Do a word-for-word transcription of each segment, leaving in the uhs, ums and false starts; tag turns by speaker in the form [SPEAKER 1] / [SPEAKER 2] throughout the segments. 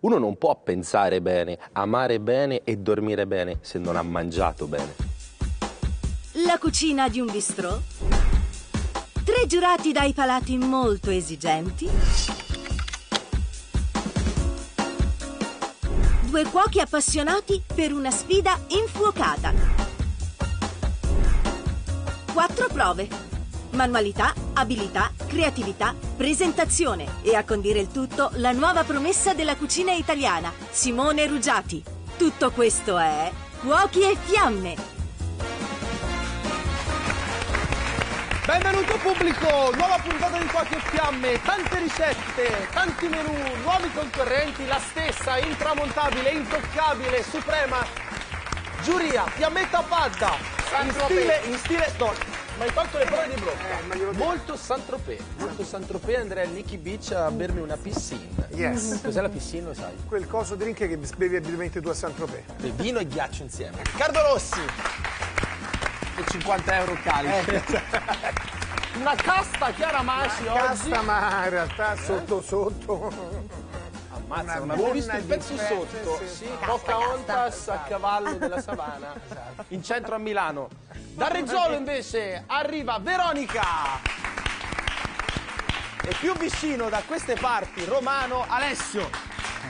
[SPEAKER 1] Uno non può pensare bene, amare bene e dormire bene se non ha mangiato bene.
[SPEAKER 2] La cucina di un bistrò? Tre giurati dai palati molto esigenti? Due cuochi appassionati per una sfida infuocata. Quattro prove. Manualità, abilità, creatività, presentazione e a condire il tutto la nuova promessa della cucina italiana, Simone Ruggiati. Tutto questo è Cuochi e Fiamme.
[SPEAKER 3] Benvenuto pubblico, nuova puntata di Cuochi e Fiamme, tante ricette, tanti menù, nuovi concorrenti, la stessa, intramontabile, intoccabile, suprema, giuria, fiammetta fatta, in stile, in stile, no, ma hai tolto le parole di blocco, eh, molto Saint-Tropez, molto Saint-Tropez, andrei al Nicky Beach a bermi una piscina.
[SPEAKER 4] Yes.
[SPEAKER 3] Cos'è la piscina, lo sai?
[SPEAKER 4] Quel coso drink che bevi abitualmente tu a Saint-Tropez.
[SPEAKER 3] Vino e ghiaccio insieme. Riccardo Rossi! E cinquanta euro calice. Eh. Una casta Chiara Masci oggi.
[SPEAKER 4] Casta, ma in realtà sotto sotto.
[SPEAKER 3] Ammazza, non avevo visto il pezzo sotto.
[SPEAKER 4] Sì, sì.
[SPEAKER 3] Sì, Pocahontas a cavallo della savana. Esatto. In centro a Milano. Da Reggiolo invece arriva Veronica. E più vicino da queste parti, Romano, Alessio.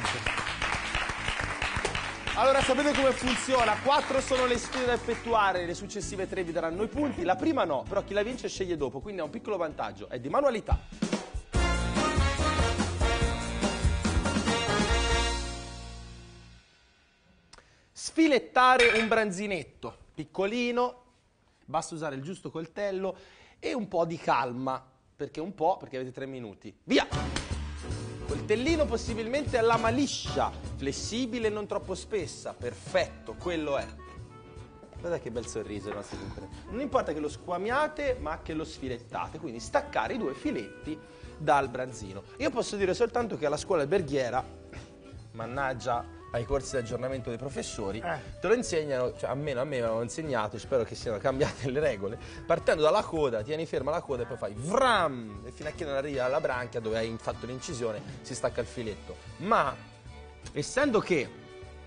[SPEAKER 3] Allora, sapete come funziona? Quattro sono le sfide da effettuare, le successive tre vi daranno i punti, la prima no, però chi la vince sceglie dopo, quindi ha un piccolo vantaggio, è di manualità. Sfilettare un branzinetto, piccolino, basta usare il giusto coltello e un po' di calma, perché un po', perché avete tre minuti. Via! Coltellino possibilmente a lama liscia, flessibile e non troppo spessa. Perfetto, quello è. Guarda che bel sorriso il nostro compagno. Non importa che lo squamiate, ma che lo sfilettate. Quindi staccare i due filetti dal branzino. Io posso dire soltanto che alla scuola alberghiera, mannaggia ai corsi di aggiornamento dei professori, eh. te lo insegnano, cioè almeno a me me l'hanno insegnato, spero che siano cambiate le regole, partendo dalla coda, tieni ferma la coda e poi fai vram, e fino a che non arrivi alla branchia dove hai fatto l'incisione si stacca il filetto. Ma essendo che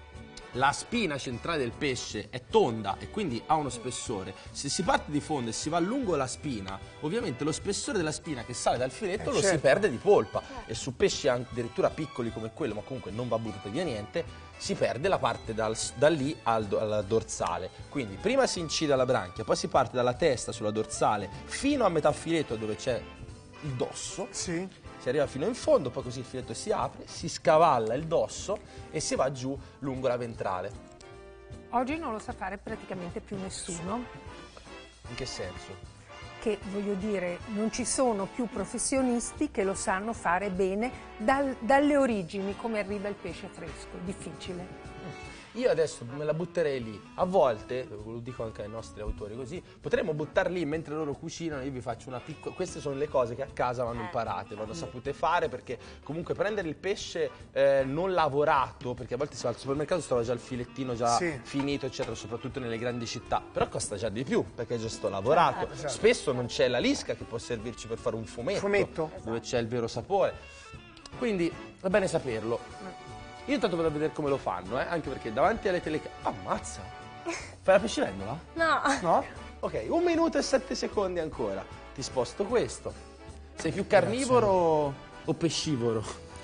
[SPEAKER 3] la spina centrale del pesce è tonda e quindi ha uno spessore, se si parte di fondo e si va lungo la spina, ovviamente lo spessore della spina che sale dal filetto eh lo certo. si perde di polpa, e su pesci addirittura piccoli come quello, ma comunque non va buttato via niente, si perde la parte dal, da lì al, al dorsale. Quindi prima si incide la branchia, poi si parte dalla testa sulla dorsale fino a metà filetto dove c'è il dosso. Sì. Si arriva fino in fondo, poi così il filetto si apre, si scavalla il dosso e si va giù lungo la ventrale.
[SPEAKER 5] Oggi non lo sa fare praticamente più nessuno.
[SPEAKER 3] In che senso?
[SPEAKER 5] Che, voglio dire, non ci sono più professionisti che lo sanno fare bene dal, dalle origini, come arriva il pesce fresco. Difficile.
[SPEAKER 3] Io adesso me la butterei lì. A volte, lo dico anche ai nostri autori così, potremmo buttar lì mentre loro cucinano, io vi faccio una piccola... Queste sono le cose che a casa vanno imparate, vanno sapute fare, perché comunque prendere il pesce eh, non lavorato, perché a volte si va al supermercato e si trova già il filettino già sì. finito, eccetera, soprattutto nelle grandi città, però costa già di più, perché è già sto lavorato. Esatto. Spesso non c'è la lisca che può servirci per fare un fumetto, fumetto. dove c'è il vero sapore. Quindi va bene saperlo. Io intanto vado a vedere come lo fanno, eh? Anche perché davanti alle telecamere... Ammazza! Fai la pescivendola?
[SPEAKER 6] No.
[SPEAKER 3] No? Ok, un minuto e sette secondi ancora. Ti sposto questo. Sei più carnivoro o pescivoro?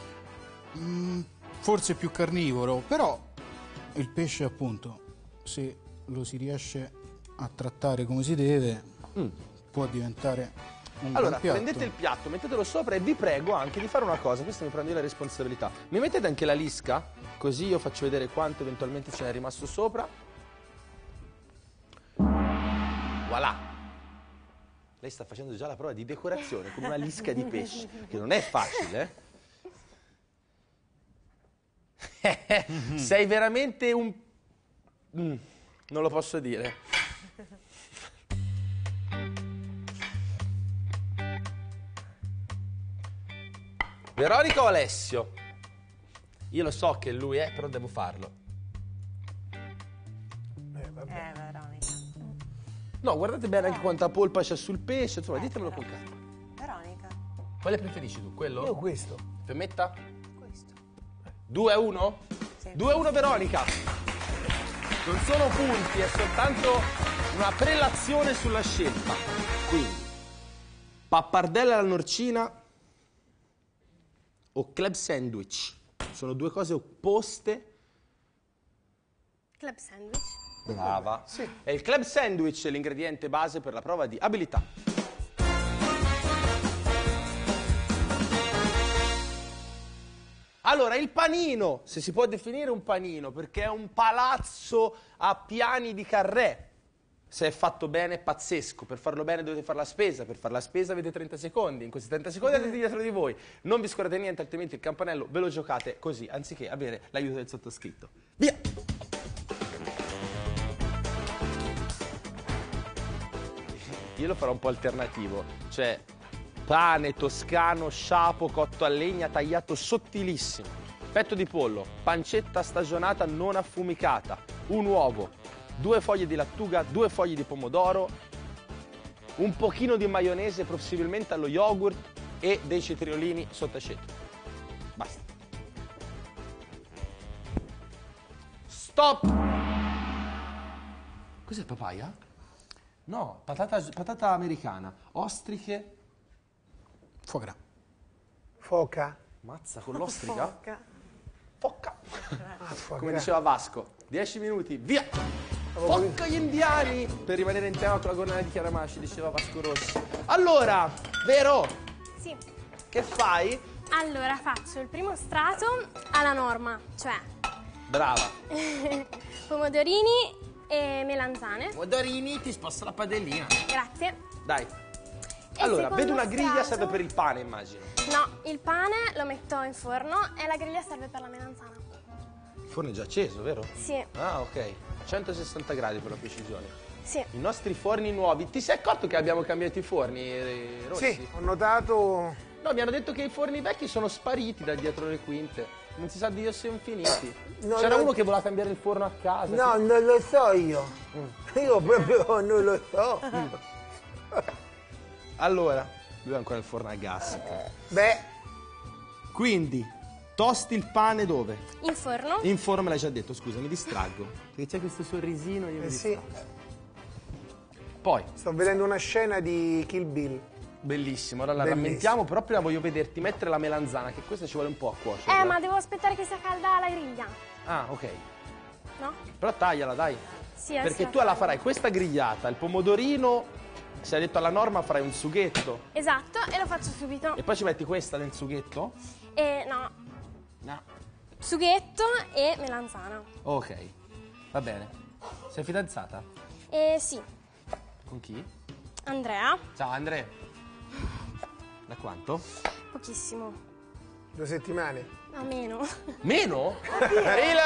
[SPEAKER 7] Mm, forse più carnivoro, però il pesce appunto, se lo si riesce a trattare come si deve, mm. può diventare...
[SPEAKER 3] Allora, prendete il piatto, mettetelo sopra e vi prego anche di fare una cosa, questa mi prendo io la responsabilità. Mi mettete anche la lisca, così io faccio vedere quanto eventualmente ce n'è rimasto sopra. Voilà! Lei sta facendo già la prova di decorazione con una lisca di pesce, che non è facile, eh? Sei veramente un... Mm, non lo posso dire. Veronica o Alessio? Io lo so che lui è, però devo farlo.
[SPEAKER 6] Eh, vabbè. Eh, Veronica.
[SPEAKER 3] No, guardate bene anche quanta polpa c'è sul pesce, insomma, eh, ditemelo con calma.
[SPEAKER 6] Veronica.
[SPEAKER 3] Quale preferisci tu? Quello?
[SPEAKER 4] Io questo.
[SPEAKER 3] Fiammetta?
[SPEAKER 6] Questo.
[SPEAKER 3] due a uno?
[SPEAKER 6] Sì.
[SPEAKER 3] due a uno Veronica. Non sono punti, è soltanto una prelazione sulla scelta. Quindi, pappardella alla norcina o club sandwich? Sono due cose opposte.
[SPEAKER 6] Club sandwich.
[SPEAKER 3] Brava. Sì. E il club sandwich è l'ingrediente base per la prova di abilità. Allora, il panino, se si può definire un panino, perché è un palazzo a piani di carré. Se è fatto bene è pazzesco, per farlo bene dovete fare la spesa, per fare la spesa avete trenta secondi, in questi trenta secondi avete dietro di voi, non vi scorate niente, altrimenti il campanello ve lo giocate così, anziché avere l'aiuto del sottoscritto. Via! Io lo farò un po' alternativo, cioè pane toscano, sciapo, cotto a legna, tagliato sottilissimo, petto di pollo, pancetta stagionata non affumicata, un uovo, due foglie di lattuga, due foglie di pomodoro, un pochino di maionese, possibilmente allo yogurt e dei cetriolini sott'aceto. Basta. Stop! Cos'è, papaya? No, patata, patata americana, ostriche.
[SPEAKER 7] Foie gras.
[SPEAKER 4] Foca.
[SPEAKER 3] Mazza, con l'ostrica?
[SPEAKER 6] Porca.
[SPEAKER 3] Focca.
[SPEAKER 4] Ah, foca.
[SPEAKER 3] Come diceva Vasco, dieci minuti, via! Focca gli indiani! Per rimanere in tema con la gonnella di Chiaramasci, diceva Vasco Rossi. Allora, Vero,
[SPEAKER 8] Sì.
[SPEAKER 3] che fai?
[SPEAKER 8] Allora faccio il primo strato alla norma, cioè
[SPEAKER 3] Brava.
[SPEAKER 8] pomodorini e melanzane.
[SPEAKER 3] Modorini, ti sposta la padellina.
[SPEAKER 8] Grazie.
[SPEAKER 3] Dai.
[SPEAKER 8] E
[SPEAKER 3] Allora,
[SPEAKER 8] secondo
[SPEAKER 3] vedo una griglia,
[SPEAKER 8] strato-
[SPEAKER 3] serve per il pane, immagino.
[SPEAKER 8] No, il pane lo metto in forno e la griglia serve per la melanzana.
[SPEAKER 3] Il forno è già acceso, vero?
[SPEAKER 8] Sì,
[SPEAKER 3] Ah, ok. centosessanta gradi per la precisione.
[SPEAKER 8] sì.
[SPEAKER 3] I nostri forni nuovi. Ti sei accorto che abbiamo cambiato i forni, eh, Rossi?
[SPEAKER 4] Sì, ho notato.
[SPEAKER 3] No, mi hanno detto che i forni vecchi sono spariti da dietro le quinte. Non si sa di io siano finiti.
[SPEAKER 4] No,
[SPEAKER 3] C'era
[SPEAKER 4] no.
[SPEAKER 3] uno che voleva cambiare il forno a casa.
[SPEAKER 4] No, non lo so io. Io proprio non lo so.
[SPEAKER 3] Allora, lui ha ancora il forno a gas.
[SPEAKER 4] Beh,
[SPEAKER 3] Quindi, tosti il pane dove?
[SPEAKER 8] In forno.
[SPEAKER 3] In forno me l'hai già detto, scusa, mi distraggo. Perché c'è questo sorrisino e io mi
[SPEAKER 4] eh sì,
[SPEAKER 3] distraggo. Poi,
[SPEAKER 4] sto vedendo una scena di Kill Bill.
[SPEAKER 3] bellissimo, ora la
[SPEAKER 4] Bellissimo.
[SPEAKER 3] rammentiamo, però prima voglio vederti mettere la melanzana, che questa ci vuole un po' a cuocere.
[SPEAKER 8] Eh, ma devo aspettare che sia calda la griglia,
[SPEAKER 3] Ah, ok.
[SPEAKER 8] no?
[SPEAKER 3] Però tagliala, dai.
[SPEAKER 8] Sì,
[SPEAKER 3] Perché
[SPEAKER 8] adesso
[SPEAKER 3] tu la
[SPEAKER 8] taglio.
[SPEAKER 3] farai questa grigliata, il pomodorino, se hai detto alla norma farai un sughetto.
[SPEAKER 8] Esatto, e lo faccio subito.
[SPEAKER 3] E poi ci metti questa nel sughetto?
[SPEAKER 8] E no,
[SPEAKER 3] No.
[SPEAKER 8] sughetto e melanzana.
[SPEAKER 3] Ok, va bene. Sei fidanzata?
[SPEAKER 8] E sì,
[SPEAKER 3] Con chi?
[SPEAKER 8] Andrea,
[SPEAKER 3] Ciao Andrea. Da quanto?
[SPEAKER 8] pochissimo,
[SPEAKER 4] Due settimane.
[SPEAKER 8] no meno.
[SPEAKER 3] Meno? Il...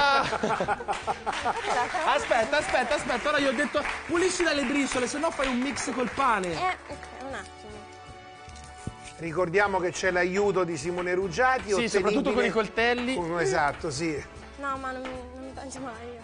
[SPEAKER 3] Aspetta, aspetta, aspetta. Ora io ho detto pulisci dalle briciole, se no fai un mix col pane.
[SPEAKER 8] Eh, ok, un attimo.
[SPEAKER 4] Ricordiamo che c'è l'aiuto di Simone Ruggiati.
[SPEAKER 3] Sì, soprattutto con i coltelli.
[SPEAKER 4] Con- Esatto, sì.
[SPEAKER 8] No, ma non mi, non mi tangio mai.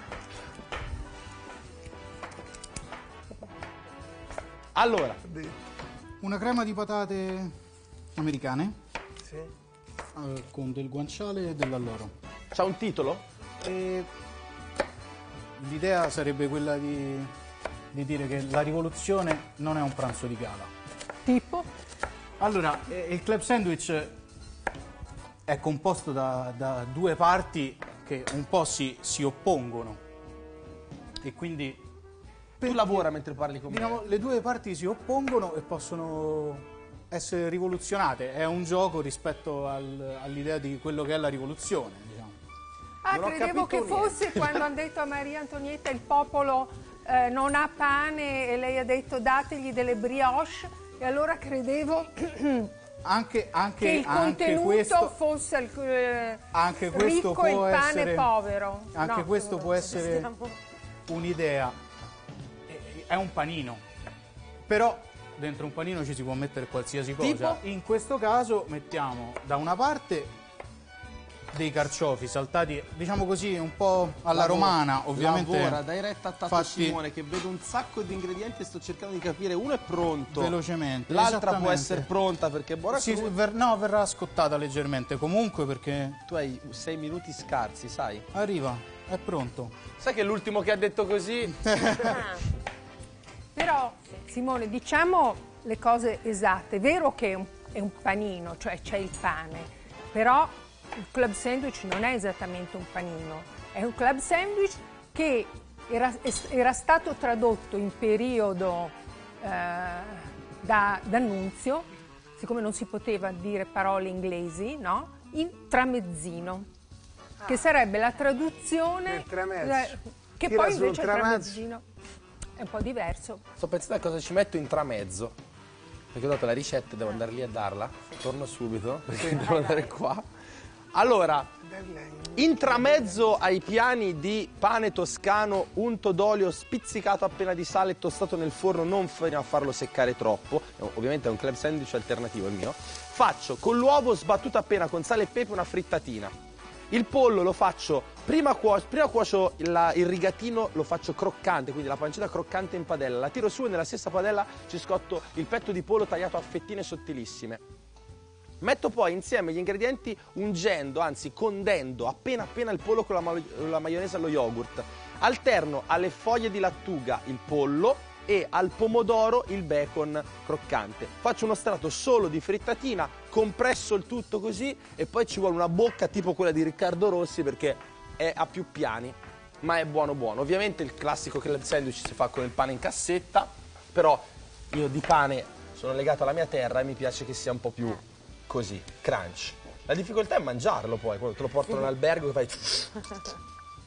[SPEAKER 3] Allora,
[SPEAKER 7] Una crema di patate americane
[SPEAKER 4] Sì.
[SPEAKER 7] eh, con del guanciale e dell'alloro.
[SPEAKER 3] c'ha un titolo?
[SPEAKER 7] E l'idea sarebbe quella di, di dire che la rivoluzione non è un pranzo di gala.
[SPEAKER 5] Tipo?
[SPEAKER 7] Allora, eh, il club sandwich è composto da, da due parti che un po' si, si oppongono e quindi
[SPEAKER 3] Tu lavora mentre parli con
[SPEAKER 7] diciamo,
[SPEAKER 3] me.
[SPEAKER 7] le due parti si oppongono e possono essere rivoluzionate. È un gioco rispetto al- all'idea di quello che è la rivoluzione, diciamo.
[SPEAKER 5] Ah,
[SPEAKER 3] Non ho
[SPEAKER 5] credevo che
[SPEAKER 3] capito niente.
[SPEAKER 5] fosse quando hanno detto a Maria Antonietta il popolo eh, non ha pane e lei ha detto dategli delle brioche e allora credevo
[SPEAKER 7] Anche, anche,
[SPEAKER 5] che il
[SPEAKER 7] anche
[SPEAKER 5] contenuto
[SPEAKER 7] questo,
[SPEAKER 5] fosse il eh,
[SPEAKER 7] anche questo
[SPEAKER 5] ricco e il
[SPEAKER 7] può
[SPEAKER 5] pane
[SPEAKER 7] essere,
[SPEAKER 5] povero.
[SPEAKER 7] Anche
[SPEAKER 5] No,
[SPEAKER 7] questo può essere
[SPEAKER 8] Stiamo-
[SPEAKER 7] un'idea. È- È un panino. Però dentro un panino ci si può mettere qualsiasi cosa.
[SPEAKER 3] Tipo?
[SPEAKER 7] In questo caso mettiamo da una parte dei carciofi saltati, diciamo così, un po' alla romana, ovviamente.
[SPEAKER 3] Lavora, dai retta a Tato
[SPEAKER 7] fatti
[SPEAKER 3] Simone, che vedo un sacco di ingredienti e sto cercando di capire. Uno è pronto.
[SPEAKER 7] velocemente.
[SPEAKER 3] L'altra può
[SPEAKER 7] esattamente.
[SPEAKER 3] essere pronta perché è buona.
[SPEAKER 7] Sì,
[SPEAKER 3] cruda.
[SPEAKER 7] ver- no, verrà scottata leggermente, comunque perché
[SPEAKER 3] Tu hai sei minuti scarsi, sai?
[SPEAKER 7] arriva, è pronto.
[SPEAKER 3] Sai che l'ultimo che ha detto così...
[SPEAKER 5] Però, Simone, diciamo le cose esatte. È vero che è un, è un panino, cioè c'è il pane, però il club sandwich non è esattamente un panino. È un club sandwich che era, era stato tradotto in periodo eh, da D'Annunzio, siccome non si poteva dire parole inglesi, no? In tramezzino, ah. che sarebbe la traduzione...
[SPEAKER 4] Nel tramezzo.
[SPEAKER 5] eh, che
[SPEAKER 4] Tira
[SPEAKER 5] poi
[SPEAKER 4] sul
[SPEAKER 5] invece il
[SPEAKER 4] tramezzo.
[SPEAKER 5] tramezzino è un po' diverso.
[SPEAKER 3] Sto pensando a cosa ci metto in tramezzo. Perché ho dato la ricetta, devo andare lì a darla. Torno subito, perché devo andare qua. Allora, in tramezzo ai piani di pane toscano unto d'olio, spizzicato appena di sale e tostato nel forno, non fino a farlo seccare troppo, ovviamente è un club sandwich alternativo il mio, faccio con l'uovo sbattuto appena con sale e pepe una frittatina. Il pollo lo faccio, prima, cuocio, prima cuocio il, il rigatino, lo faccio croccante, quindi la pancetta croccante in padella, la tiro su e nella stessa padella ci scotto il petto di pollo tagliato a fettine sottilissime. Metto poi insieme gli ingredienti ungendo, anzi condendo appena appena il pollo con la, ma la maionese allo yogurt. Alterno alle foglie di lattuga il pollo e al pomodoro il bacon croccante. Faccio uno strato solo di frittatina, compresso il tutto così e poi ci vuole una bocca tipo quella di Riccardo Rossi perché è a più piani, ma è buono buono. Ovviamente il classico club sandwich si fa con il pane in cassetta, però io di pane sono legato alla mia terra e mi piace che sia un po' più così, crunch. La difficoltà è mangiarlo poi, quando te lo portano in albergo che fai...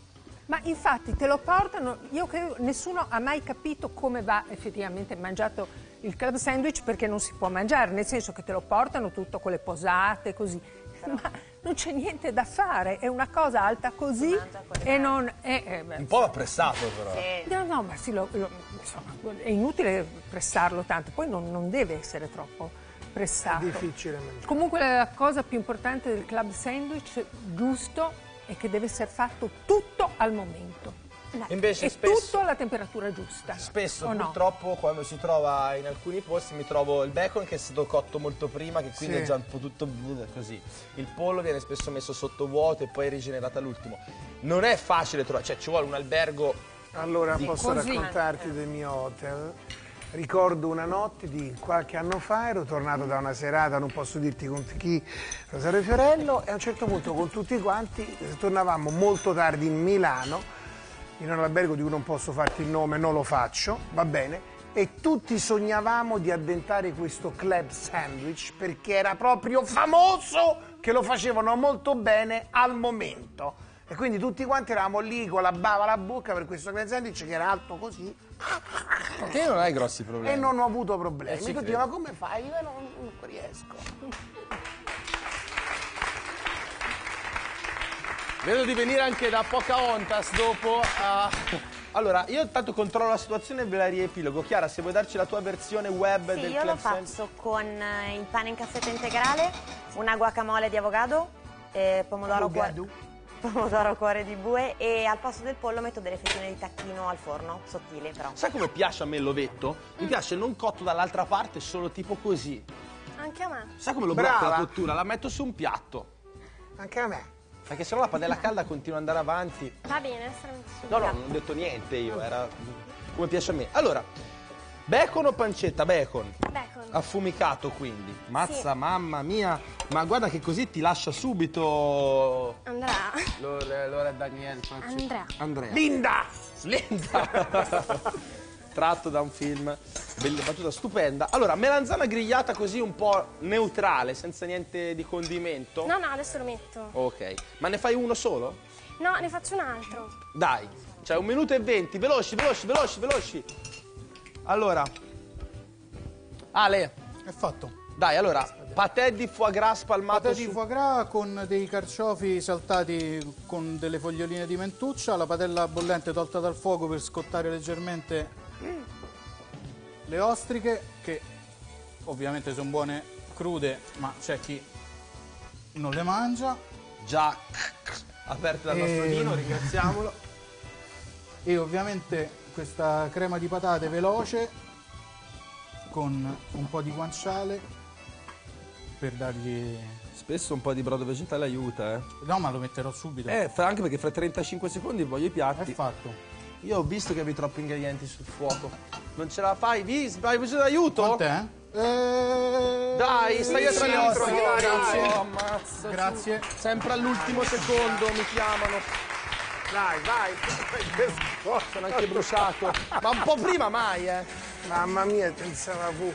[SPEAKER 5] Ma infatti te lo portano, io credo nessuno ha mai capito come va effettivamente mangiato il club sandwich perché non si può mangiare, nel senso che te lo portano tutto con le posate, così. Ma non c'è niente da fare, è una cosa alta così e non è... Eh, beh,
[SPEAKER 3] un po' appressato però.
[SPEAKER 5] Sì. No, no, ma sì, lo, lo, insomma, è inutile pressarlo tanto, poi non, non deve essere troppo pressato.
[SPEAKER 4] È difficile mangiare.
[SPEAKER 5] Comunque la cosa più importante del club sandwich, giusto, è che deve essere fatto tutto al momento.
[SPEAKER 3] Invece
[SPEAKER 5] e
[SPEAKER 3] spesso,
[SPEAKER 5] tutto alla temperatura giusta.
[SPEAKER 3] Spesso
[SPEAKER 5] no?
[SPEAKER 3] purtroppo quando si trova in alcuni posti mi trovo il bacon che è stato cotto molto prima, che quindi
[SPEAKER 4] sì.
[SPEAKER 3] è già un po' tutto così. Il pollo viene spesso messo sotto vuoto e poi rigenerato all'ultimo. Non è facile trovare, cioè ci vuole un albergo.
[SPEAKER 4] Allora
[SPEAKER 3] di...
[SPEAKER 4] posso
[SPEAKER 5] così.
[SPEAKER 4] raccontarti del mio hotel. Ricordo una notte di qualche anno fa, ero tornato da una serata, non posso dirti con chi, Rosario Fiorello, e a un certo punto con tutti quanti tornavamo molto tardi in Milano, in un albergo di cui non posso farti il nome, non lo faccio, va bene, e tutti sognavamo di addentare questo club sandwich perché era proprio famoso che lo facevano molto bene al momento. E quindi tutti quanti eravamo lì con la bava alla bocca per questo club sandwich che era alto così.
[SPEAKER 3] Te non hai grossi problemi.
[SPEAKER 4] E non ho avuto problemi.
[SPEAKER 3] Eh,
[SPEAKER 4] Mi tutti, ma come fai? Io non, non riesco.
[SPEAKER 3] Vedo di venire anche da Pocahontas dopo. Uh... Allora, io intanto controllo la situazione e ve la riepilogo. Chiara, se vuoi darci la tua versione web
[SPEAKER 6] sì,
[SPEAKER 3] del
[SPEAKER 6] io
[SPEAKER 3] club
[SPEAKER 6] lo faccio con il pane in cassetta integrale, una guacamole di avocado, eh, pomodoro, cuore, pomodoro cuore di bue e al posto del pollo metto delle fettine di tacchino al forno, sottile però.
[SPEAKER 3] Sai come piace a me l'ovetto? Mi piace non cotto dall'altra parte, solo tipo così.
[SPEAKER 6] Anche a me.
[SPEAKER 3] Sai come lo
[SPEAKER 4] Brava.
[SPEAKER 3] blocco la cottura? La metto su un piatto.
[SPEAKER 4] Anche a me.
[SPEAKER 3] Perché sennò la padella calda continua ad andare avanti.
[SPEAKER 6] Va bene, estremamente
[SPEAKER 3] No, no, non ho detto niente io, era come piace a me. Allora, bacon o pancetta? Bacon.
[SPEAKER 6] Bacon.
[SPEAKER 3] Affumicato quindi. Mazza,
[SPEAKER 6] Sì.
[SPEAKER 3] mamma mia. Ma guarda che così ti lascia subito...
[SPEAKER 6] Andrea.
[SPEAKER 3] Lore, Lore Daniele.
[SPEAKER 6] Andrea.
[SPEAKER 3] Andrea.
[SPEAKER 4] Linda!
[SPEAKER 3] Linda! Tratto da un film, bella battuta stupenda. Allora, melanzana grigliata così un po' neutrale, senza niente di condimento?
[SPEAKER 6] No, no, adesso lo metto.
[SPEAKER 3] Ok, ma ne fai uno solo?
[SPEAKER 6] No, ne faccio un altro.
[SPEAKER 3] Dai, cioè un minuto e venti, veloci, veloci, veloci, veloci. Allora, Ale,
[SPEAKER 7] È fatto.
[SPEAKER 3] dai, allora, patè di foie gras spalmato
[SPEAKER 7] Patè di
[SPEAKER 3] su...
[SPEAKER 7] foie gras con dei carciofi saltati con delle foglioline di mentuccia, la padella bollente tolta dal fuoco per scottare leggermente le ostriche, che ovviamente sono buone crude, ma c'è chi non le mangia.
[SPEAKER 3] già aperto dal nostro
[SPEAKER 7] E-
[SPEAKER 3] Nino, ringraziamolo.
[SPEAKER 7] E ovviamente questa crema di patate veloce con un po' di guanciale per dargli...
[SPEAKER 3] Spesso un po' di brodo vegetale aiuta, eh.
[SPEAKER 7] No, ma lo metterò subito.
[SPEAKER 3] Eh, fra- anche perché fra trentacinque secondi voglio i
[SPEAKER 7] È
[SPEAKER 3] piatti.
[SPEAKER 7] fatto.
[SPEAKER 3] Io ho visto che avevi troppi ingredienti sul fuoco. Non ce la fai? Vi, hai bisogno d'aiuto?
[SPEAKER 7] Con te? Eh...
[SPEAKER 3] Dai, stai dietro
[SPEAKER 7] sì,
[SPEAKER 3] all'altro.
[SPEAKER 7] sì,
[SPEAKER 3] Dai.
[SPEAKER 7] grazie.
[SPEAKER 3] Oh, ammazza,
[SPEAKER 7] Grazie.
[SPEAKER 3] su. Sempre all'ultimo secondo mi chiamano.
[SPEAKER 4] Dai, vai.
[SPEAKER 3] Sono anche bruciato. Ma un po' prima mai, eh.
[SPEAKER 4] Mamma mia, pensava fu.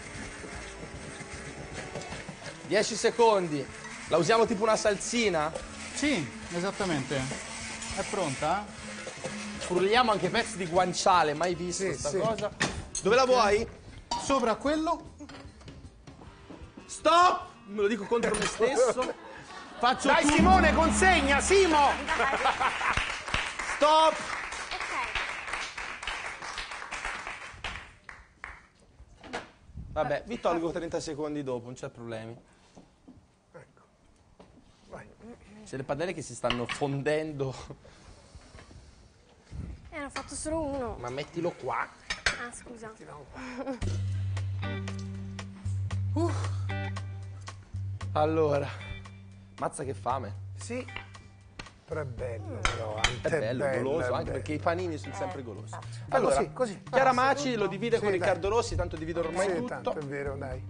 [SPEAKER 3] dieci secondi. La usiamo tipo una salsina?
[SPEAKER 7] Sì, esattamente. È pronta?
[SPEAKER 3] Frulliamo anche pezzi di guanciale, mai visto
[SPEAKER 4] Sì,
[SPEAKER 3] questa
[SPEAKER 4] sì.
[SPEAKER 3] cosa. Dove la vuoi?
[SPEAKER 7] Sopra quello
[SPEAKER 3] Stop! Me lo dico contro me stesso. Faccio
[SPEAKER 4] Dai
[SPEAKER 3] tu-
[SPEAKER 4] Simone, consegna, Simo!
[SPEAKER 3] Stop! Vabbè, vi tolgo trenta secondi dopo, non c'è problemi.
[SPEAKER 4] Ecco. Vai.
[SPEAKER 3] C'è le padelle che si stanno fondendo.
[SPEAKER 8] Eh, ne ho fatto solo uno.
[SPEAKER 3] Ma mettilo qua.
[SPEAKER 8] Ah, scusa.
[SPEAKER 3] Allora, mazza che fame.
[SPEAKER 4] Sì. Però è bello, però.
[SPEAKER 3] È bello, goloso, anche
[SPEAKER 4] bello.
[SPEAKER 3] perché i panini sono sempre golosi.
[SPEAKER 4] Ah,
[SPEAKER 3] Allora,
[SPEAKER 4] così, così.
[SPEAKER 3] Chiara
[SPEAKER 4] Ah,
[SPEAKER 3] Maci lo divide
[SPEAKER 4] Sì,
[SPEAKER 3] con
[SPEAKER 4] dai.
[SPEAKER 3] Riccardo Rossi, tanto dividono ormai
[SPEAKER 4] Sì,
[SPEAKER 3] tutto.
[SPEAKER 4] tanto è vero, dai.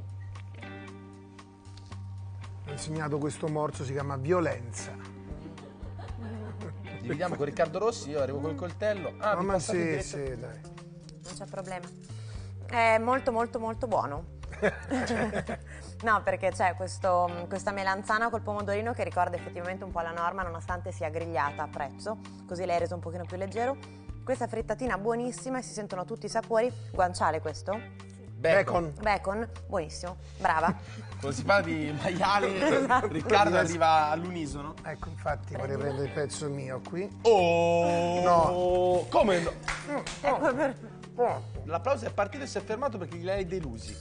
[SPEAKER 4] Ho insegnato questo morso, si chiama violenza.
[SPEAKER 3] Dividiamo con Riccardo Rossi, io arrivo col coltello. Ah,
[SPEAKER 4] No,
[SPEAKER 3] mi
[SPEAKER 4] ma
[SPEAKER 3] passate in
[SPEAKER 4] sì,
[SPEAKER 3] diretta?
[SPEAKER 4] sì, dai.
[SPEAKER 6] Non c'è problema. È molto molto molto buono. No, perché c'è questo- questa melanzana col pomodorino che ricorda effettivamente un po' la norma, nonostante sia grigliata a prezzo, così l'hai reso un pochino più leggero. Questa frittatina buonissima e si sentono tutti i sapori. Guanciale questo?
[SPEAKER 3] Bacon.
[SPEAKER 6] Bacon, buonissimo, brava.
[SPEAKER 3] Quando si parla di maiali,
[SPEAKER 4] Esatto.
[SPEAKER 3] Riccardo arriva all'unisono.
[SPEAKER 4] Ecco, infatti vorrei prendere il pezzo mio qui.
[SPEAKER 3] Oh!
[SPEAKER 4] No.
[SPEAKER 3] Come no?
[SPEAKER 6] Ecco per...
[SPEAKER 3] L'applauso è partito e si è fermato perché li hai delusi.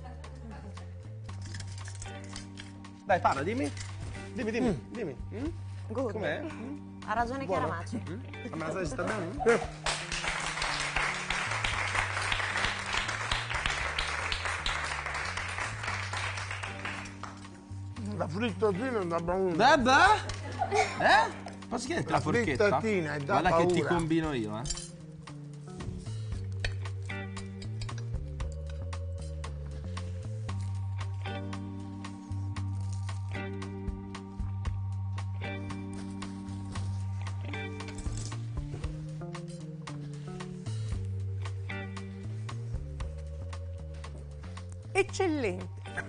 [SPEAKER 3] Dai, parla, dimmi. Dimmi, dimmi, dimmi. Mm?
[SPEAKER 6] Good.
[SPEAKER 3] Com'è? Mm?
[SPEAKER 6] Ha ragione
[SPEAKER 3] Buono?
[SPEAKER 6] Chiara Maci.
[SPEAKER 3] La melanzana sta bene?
[SPEAKER 4] La frittatina è da paura.
[SPEAKER 3] Beh, beh. Eh? Posso chiederti la,
[SPEAKER 4] La
[SPEAKER 3] forchetta?
[SPEAKER 4] frittatina è da
[SPEAKER 3] Guarda che ti
[SPEAKER 4] paura.
[SPEAKER 3] combino io, eh.
[SPEAKER 5] Eccellente.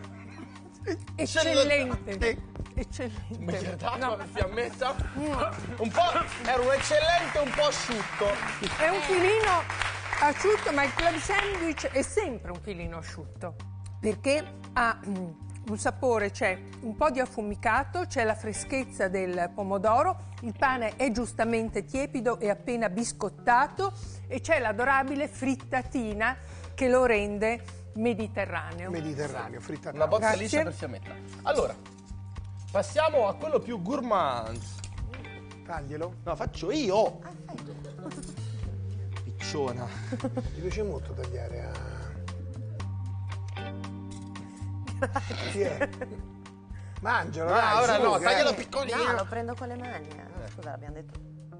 [SPEAKER 5] Eccellente. Eccellente.
[SPEAKER 3] Mi hai dato una fiammetta? Un po', era un eccellente, un po' asciutto.
[SPEAKER 5] È un filino asciutto, ma il club sandwich è sempre un filino asciutto, perché ha mm, un sapore, c'è un po' di affumicato, c'è la freschezza del pomodoro, il pane è giustamente tiepido e appena biscottato e c'è l'adorabile frittatina che lo rende mediterraneo.
[SPEAKER 4] Mediterraneo, frittata.
[SPEAKER 3] Una botta
[SPEAKER 5] Grazie.
[SPEAKER 3] liscia per fiammetta. Allora, passiamo a quello più gourmand.
[SPEAKER 4] Taglielo.
[SPEAKER 3] No, faccio io. Picciona.
[SPEAKER 4] Mi piace molto tagliare a... Chi è? Mangialo,
[SPEAKER 3] No,
[SPEAKER 4] dai,
[SPEAKER 3] ora
[SPEAKER 4] su,
[SPEAKER 3] no,
[SPEAKER 4] che-
[SPEAKER 3] taglialo piccolino.
[SPEAKER 6] No, lo prendo con le mani. eh. Scusa, l'abbiamo detto.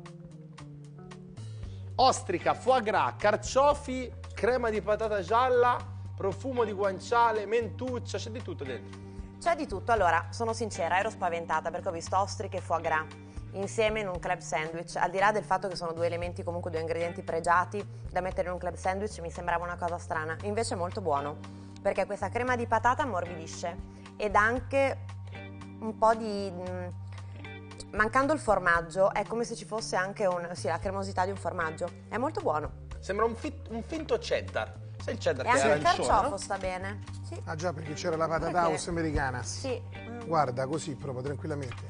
[SPEAKER 3] Ostrica, foie gras, carciofi, crema di patata gialla, profumo di guanciale, mentuccia, c'è di tutto dentro.
[SPEAKER 6] C'è di tutto. Allora, sono sincera, ero spaventata perché ho visto ostriche e foie gras insieme in un club sandwich. Al di là del fatto che sono due elementi, comunque due ingredienti pregiati da mettere in un club sandwich, mi sembrava una cosa strana. Invece è molto buono, perché questa crema di patata ammorbidisce ed anche un po' di... mh, mancando il formaggio, è come se ci fosse anche un, sì, la cremosità di un formaggio. È molto buono.
[SPEAKER 3] Sembra un, fit- un finto cheddar. Sai il cheddar
[SPEAKER 6] E
[SPEAKER 3] che è
[SPEAKER 6] anche il
[SPEAKER 3] arancione,
[SPEAKER 6] carciofo
[SPEAKER 3] no?
[SPEAKER 6] sta bene. Sì.
[SPEAKER 4] Ah già, perché c'era la patata
[SPEAKER 6] Perché?
[SPEAKER 4] house americana.
[SPEAKER 6] Sì.
[SPEAKER 4] Guarda, così proprio, tranquillamente.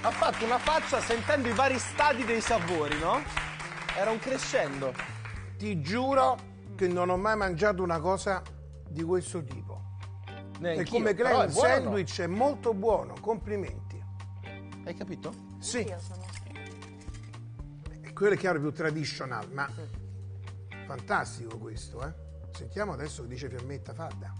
[SPEAKER 3] Ha fatto una faccia sentendo i vari stadi dei sapori, no? Era un crescendo.
[SPEAKER 4] Ti giuro che non ho mai mangiato una cosa di questo tipo. E come club sandwich è molto buono, complimenti.
[SPEAKER 3] Hai capito?
[SPEAKER 4] Sì. E quello è chiaro più traditional, ma fantastico questo, eh? Sentiamo adesso che dice Fiammetta Fadda.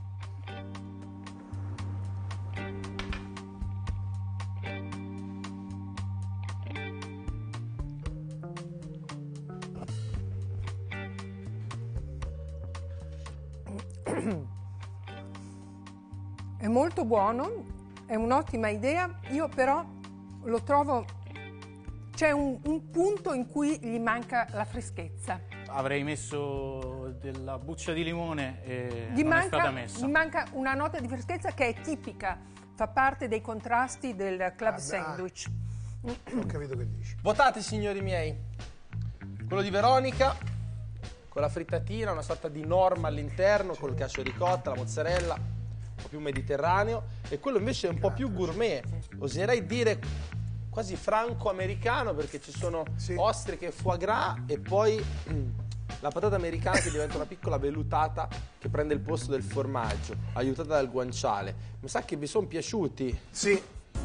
[SPEAKER 5] È molto buono, è un'ottima idea, io però lo trovo, c'è un, un punto in cui gli manca la freschezza.
[SPEAKER 7] Avrei messo della buccia di limone e
[SPEAKER 5] Gli
[SPEAKER 7] non
[SPEAKER 5] manca,
[SPEAKER 7] è stata messa.
[SPEAKER 5] gli manca una nota di freschezza che è tipica, fa parte dei contrasti del club
[SPEAKER 4] Ah,
[SPEAKER 5] sandwich.
[SPEAKER 4] Ho capito che dici.
[SPEAKER 3] Votate, signori miei. Quello di Veronica, con la frittatina, una sorta di norma all'interno, col cacio ricotta, la mozzarella, un po' più mediterraneo, e quello invece è un po' più gourmet, oserei dire quasi franco-americano, perché ci sono
[SPEAKER 4] Sì.
[SPEAKER 3] ostriche e foie gras e poi mm, la patata americana che diventa una piccola vellutata che prende il posto del formaggio, aiutata dal guanciale. Mi sa che vi sono piaciuti.
[SPEAKER 4] Sì.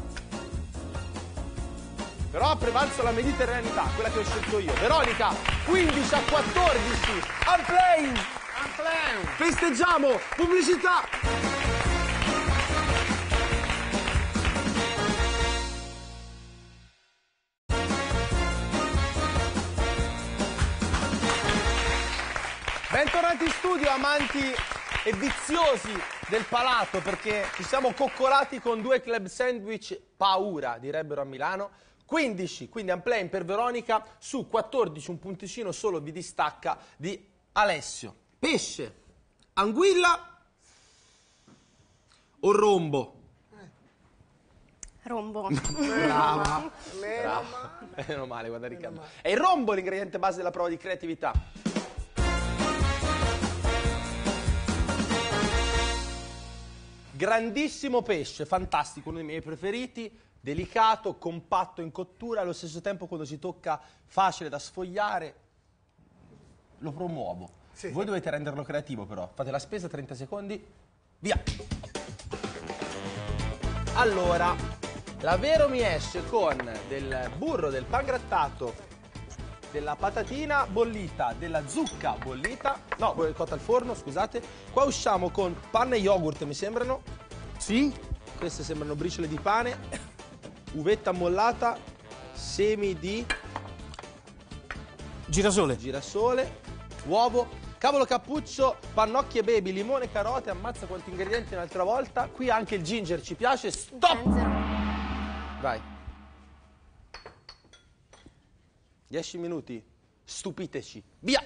[SPEAKER 3] Però ha prevalso la mediterraneità, quella che ho scelto io. Veronica, quindici a quattordici. Unplane! Unplane! Festeggiamo! Pubblicità! Bentornati in studio, amanti e viziosi del palato, perché ci siamo coccolati con due club sandwich paura, direbbero a Milano. quindici, quindi Unplane per Veronica, su quattordici un punticino solo vi distacca di Alessio. Pesce, anguilla o rombo?
[SPEAKER 8] Rombo.
[SPEAKER 3] Brava,
[SPEAKER 4] Meno
[SPEAKER 3] brava.
[SPEAKER 4] male.
[SPEAKER 3] Meno male, guarda Riccardo. È il rombo l'ingrediente base della prova di creatività. Grandissimo pesce, fantastico, uno dei miei preferiti, delicato, compatto in cottura, allo stesso tempo quando si tocca facile da sfogliare, lo promuovo.
[SPEAKER 4] Sì.
[SPEAKER 3] Voi dovete renderlo creativo però, fate la spesa, trenta secondi, via! Allora, la Vero mi esce con del burro, del pangrattato, della patatina bollita, della zucca bollita, no, cotta al forno, scusate. Qua usciamo con panna e yogurt, mi sembrano.
[SPEAKER 7] Sì?
[SPEAKER 3] Queste sembrano briciole di pane, uvetta mollata, semi di
[SPEAKER 7] Girasole.
[SPEAKER 3] girasole, uovo, cavolo cappuccio, pannocchie baby, limone, carote, ammazza quanti ingredienti un'altra volta. Qui anche il ginger ci piace, stop!
[SPEAKER 8] Zenzero.
[SPEAKER 3] Vai. dieci minuti, stupiteci, via!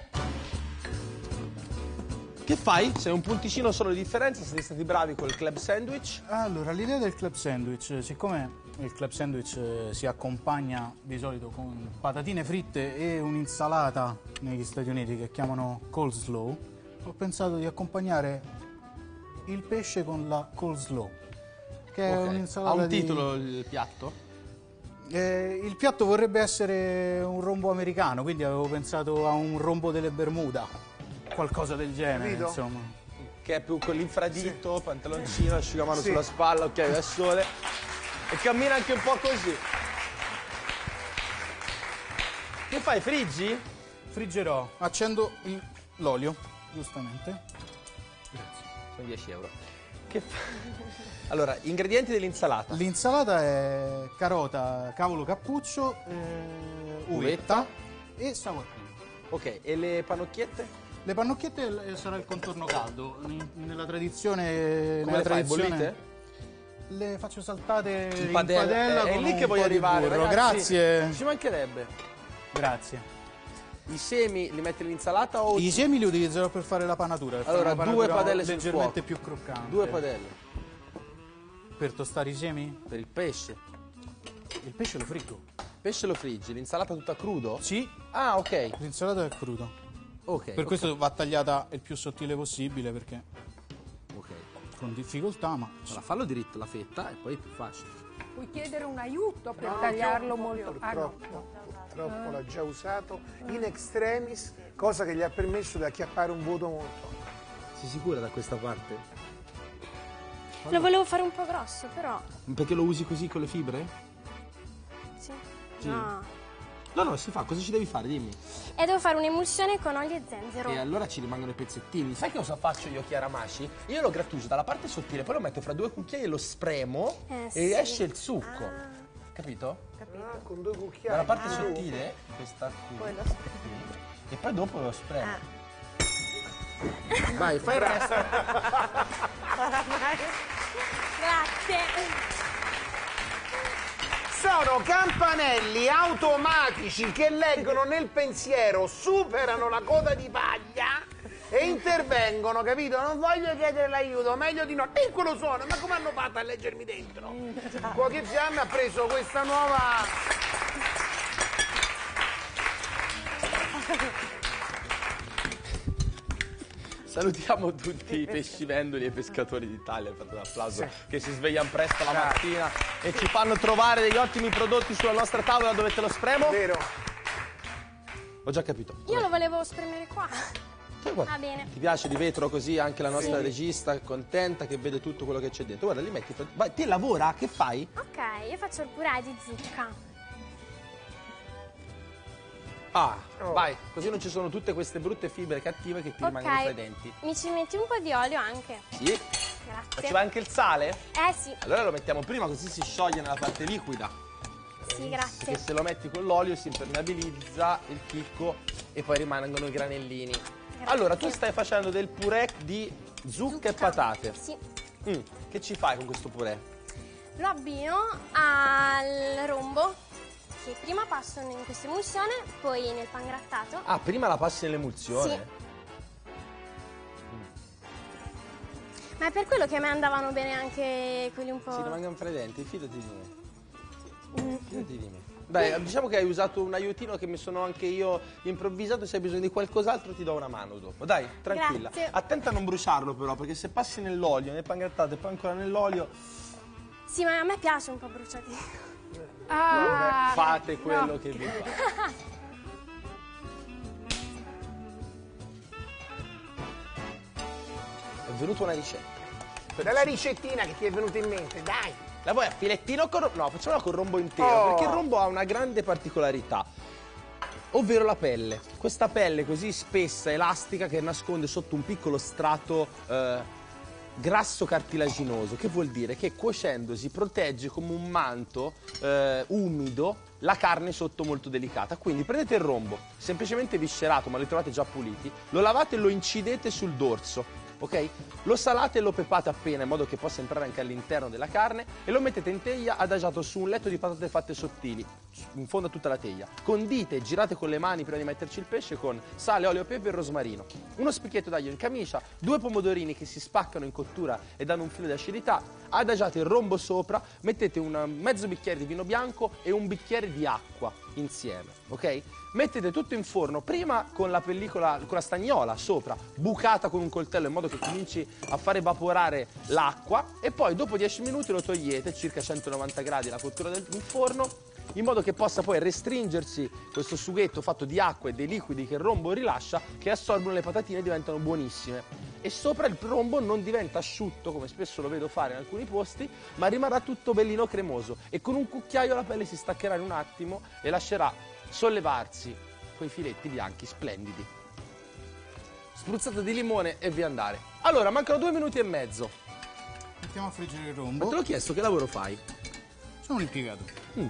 [SPEAKER 3] Che fai? Sei un punticino solo di differenza, siete stati bravi col club sandwich.
[SPEAKER 7] Allora, l'idea del club sandwich, siccome il club sandwich eh, si accompagna di solito con patatine fritte e un'insalata negli Stati Uniti che chiamano coleslaw, ho pensato di accompagnare il pesce con la coleslaw, che è
[SPEAKER 3] Ok.
[SPEAKER 7] un'insalata
[SPEAKER 3] Ha un
[SPEAKER 7] di...
[SPEAKER 3] titolo il piatto?
[SPEAKER 7] Eh, il piatto vorrebbe essere un rombo americano, quindi avevo pensato a un rombo delle Bermuda, qualcosa del genere,
[SPEAKER 4] Capito?
[SPEAKER 7] insomma.
[SPEAKER 3] Che è più quell'infradito, pantaloncino, asciugamano
[SPEAKER 4] Sì.
[SPEAKER 3] sulla spalla, occhiali da sole. E cammina anche un po' così. Che fai, friggi?
[SPEAKER 7] Friggerò, accendo il- l'olio, giustamente.
[SPEAKER 3] Sono dieci euro. Che fa... Allora, ingredienti dell'insalata.
[SPEAKER 7] L'insalata è carota, cavolo cappuccio, eh, uvetta e sour cream.
[SPEAKER 3] Ok, e le panocchiette?
[SPEAKER 7] Le pannocchiette eh, sarà il contorno caldo. In- nella tradizione...
[SPEAKER 3] Come
[SPEAKER 7] nella
[SPEAKER 3] le fai,
[SPEAKER 7] tradizione-
[SPEAKER 3] bollite?
[SPEAKER 7] Le faccio saltate in
[SPEAKER 3] padella.
[SPEAKER 7] padella
[SPEAKER 3] Eh, è
[SPEAKER 7] con
[SPEAKER 3] lì
[SPEAKER 7] un
[SPEAKER 3] che voglio
[SPEAKER 7] po' di
[SPEAKER 3] arrivare,
[SPEAKER 7] burro.
[SPEAKER 3] ragazzi.
[SPEAKER 7] Grazie.
[SPEAKER 3] Ci mancherebbe.
[SPEAKER 7] Grazie.
[SPEAKER 3] I semi li metti nell'insalata o...
[SPEAKER 7] I semi li utilizzerò per fare la panatura. per fare
[SPEAKER 3] Allora,
[SPEAKER 7] una
[SPEAKER 3] due
[SPEAKER 7] panatura
[SPEAKER 3] padelle sul
[SPEAKER 7] leggermente
[SPEAKER 3] fuoco.
[SPEAKER 7] più croccante.
[SPEAKER 3] Due padelle.
[SPEAKER 7] Per tostare i semi?
[SPEAKER 3] Per il pesce.
[SPEAKER 7] Il pesce lo friggo.
[SPEAKER 3] Pesce lo friggi, l'insalata tutta crudo?
[SPEAKER 7] Sì,
[SPEAKER 3] Ah, ok.
[SPEAKER 7] l'insalata è crudo.
[SPEAKER 3] Ok.
[SPEAKER 7] Per
[SPEAKER 3] ok,
[SPEAKER 7] questo va tagliata il più sottile possibile, perché
[SPEAKER 3] Ok.
[SPEAKER 7] con difficoltà, ma
[SPEAKER 3] Allora, fallo diritto la fetta e poi è più facile.
[SPEAKER 5] puoi chiedere un aiuto per
[SPEAKER 4] No,
[SPEAKER 5] tagliarlo
[SPEAKER 4] no,
[SPEAKER 5] molto. Ah, no.
[SPEAKER 4] Purtroppo, purtroppo l'ha già usato in extremis, cosa che gli ha permesso di acchiappare un voto molto.
[SPEAKER 3] Sei sicura da questa parte?
[SPEAKER 8] Lo volevo fare un po' grosso, però...
[SPEAKER 3] Perché lo usi così con le fibre?
[SPEAKER 8] Sì.
[SPEAKER 3] Sì.
[SPEAKER 8] No.
[SPEAKER 3] No, no, si fa. Cosa ci devi fare? Dimmi.
[SPEAKER 8] E devo fare un'emulsione con olio e zenzero.
[SPEAKER 3] E allora ci rimangono i pezzettini. Sai che cosa faccio io, Chiara Masci? Io lo grattuso dalla parte sottile, poi lo metto fra due cucchiai e lo spremo
[SPEAKER 8] Eh,
[SPEAKER 3] e
[SPEAKER 8] sì.
[SPEAKER 3] esce il succo.
[SPEAKER 6] Ah.
[SPEAKER 3] Capito?
[SPEAKER 4] Ah, con due cucchiai.
[SPEAKER 3] Dalla parte
[SPEAKER 6] Ah.
[SPEAKER 3] sottile, questa qui.
[SPEAKER 6] Poi lo
[SPEAKER 3] E poi dopo lo spremo.
[SPEAKER 6] Ah.
[SPEAKER 3] Vai, fai il resto.
[SPEAKER 8] Grazie.
[SPEAKER 4] Sono campanelli automatici che leggono nel pensiero, superano la coda di paglia e intervengono, capito? Non voglio chiedere l'aiuto, meglio di no. E quello suona, ma come hanno fatto a leggermi dentro? Cuochi e Fiamme ha preso questa nuova...
[SPEAKER 3] Salutiamo tutti i pescivendoli e i pescatori d'Italia, fate un applauso, che si svegliano presto la mattina e ci fanno trovare degli ottimi prodotti sulla nostra tavola. Dove te lo spremo?
[SPEAKER 4] Vero?
[SPEAKER 3] Ho già capito.
[SPEAKER 8] Io lo volevo spremere qua.
[SPEAKER 3] Sì, guarda.
[SPEAKER 8] Va bene.
[SPEAKER 3] Ti piace di vetro così? Anche la nostra regista contenta che vede tutto quello che c'è dentro. Guarda, li metti. fra- Vai, te lavora? Che fai?
[SPEAKER 8] Ok, io faccio il purè di zucca.
[SPEAKER 3] Ah, vai, così non ci sono tutte queste brutte fibre cattive che ti rimangono fra i
[SPEAKER 8] Ok,
[SPEAKER 3] denti.
[SPEAKER 8] mi ci metti un po' di olio anche.
[SPEAKER 3] Sì. Ma ci va
[SPEAKER 8] Grazie.
[SPEAKER 3] anche il sale?
[SPEAKER 8] Eh sì,
[SPEAKER 3] Allora lo mettiamo prima così si scioglie nella parte liquida.
[SPEAKER 8] sì,
[SPEAKER 3] Perché
[SPEAKER 8] grazie.
[SPEAKER 3] se lo metti con l'olio si impermeabilizza il chicco e poi rimangono i granellini. Allora, tu stai facendo del purè di zucca, e patate.
[SPEAKER 8] Sì.
[SPEAKER 3] Mm, Che ci fai con questo purè?
[SPEAKER 8] Lo abbino al rombo, che prima passo in questa emulsione, poi nel pangrattato.
[SPEAKER 3] Ah, prima la passi nell'emulsione?
[SPEAKER 8] Ma è per quello che a me andavano bene anche quelli un po'...
[SPEAKER 3] Si rimangono fra i denti, fidati di me. Fidati di me. Dai, diciamo che hai usato un aiutino che mi sono anche io improvvisato. Se hai bisogno di qualcos'altro ti do una mano dopo. Dai, tranquilla.
[SPEAKER 8] Grazie.
[SPEAKER 3] Attenta a non bruciarlo però, perché se passi nell'olio, nel pangrattato e poi ancora nell'olio,
[SPEAKER 8] Sì, ma a me piace un po' bruciati.
[SPEAKER 5] Ah,
[SPEAKER 3] fate quello che vi pare. È venuta una ricetta.
[SPEAKER 4] Dalla ricettina che ti è venuta in mente, dai.
[SPEAKER 3] La vuoi a filettino con rombo? No, facciamola con rombo intero,
[SPEAKER 4] Oh.
[SPEAKER 3] perché il rombo ha una grande particolarità, ovvero la pelle. Questa pelle così spessa, elastica, che nasconde sotto un piccolo strato eh, grasso cartilaginoso, che vuol dire che cuocendosi protegge come un manto eh, umido la carne sotto molto delicata. Quindi prendete il rombo, semplicemente viscerato, ma li trovate già puliti, lo lavate e lo incidete sul dorso. Ok? Lo salate e lo pepate appena in modo che possa entrare anche all'interno della carne e lo mettete in teglia adagiato su un letto di patate fatte sottili, in fondo a tutta la teglia. Condite e girate con le mani prima di metterci il pesce con sale, olio, pepe e rosmarino. Uno spicchietto d'aglio in camicia, due pomodorini che si spaccano in cottura e danno un filo di acidità, adagiate il rombo sopra, mettete un mezzo bicchiere di vino bianco e un bicchiere di acqua insieme, ok? Mettete tutto in forno, prima con la pellicola, con la stagnola sopra, bucata con un coltello in modo che cominci a far evaporare l'acqua e poi dopo dieci minuti lo togliete, circa centonovanta gradi la cottura del il forno, in modo che possa poi restringersi questo sughetto fatto di acqua e dei liquidi che il rombo rilascia, che assorbono le patatine e diventano buonissime. E sopra il rombo non diventa asciutto, come spesso lo vedo fare in alcuni posti, ma rimarrà tutto bellino cremoso e con un cucchiaio la pelle si staccherà in un attimo e lascerà sollevarsi quei filetti bianchi splendidi. Spruzzato di limone e via andare. Allora, mancano due minuti e mezzo.
[SPEAKER 7] Mettiamo a friggere il
[SPEAKER 3] Ma
[SPEAKER 7] rombo.
[SPEAKER 3] te l'ho chiesto, che lavoro fai?
[SPEAKER 7] Sono un impiegato.
[SPEAKER 3] Mm.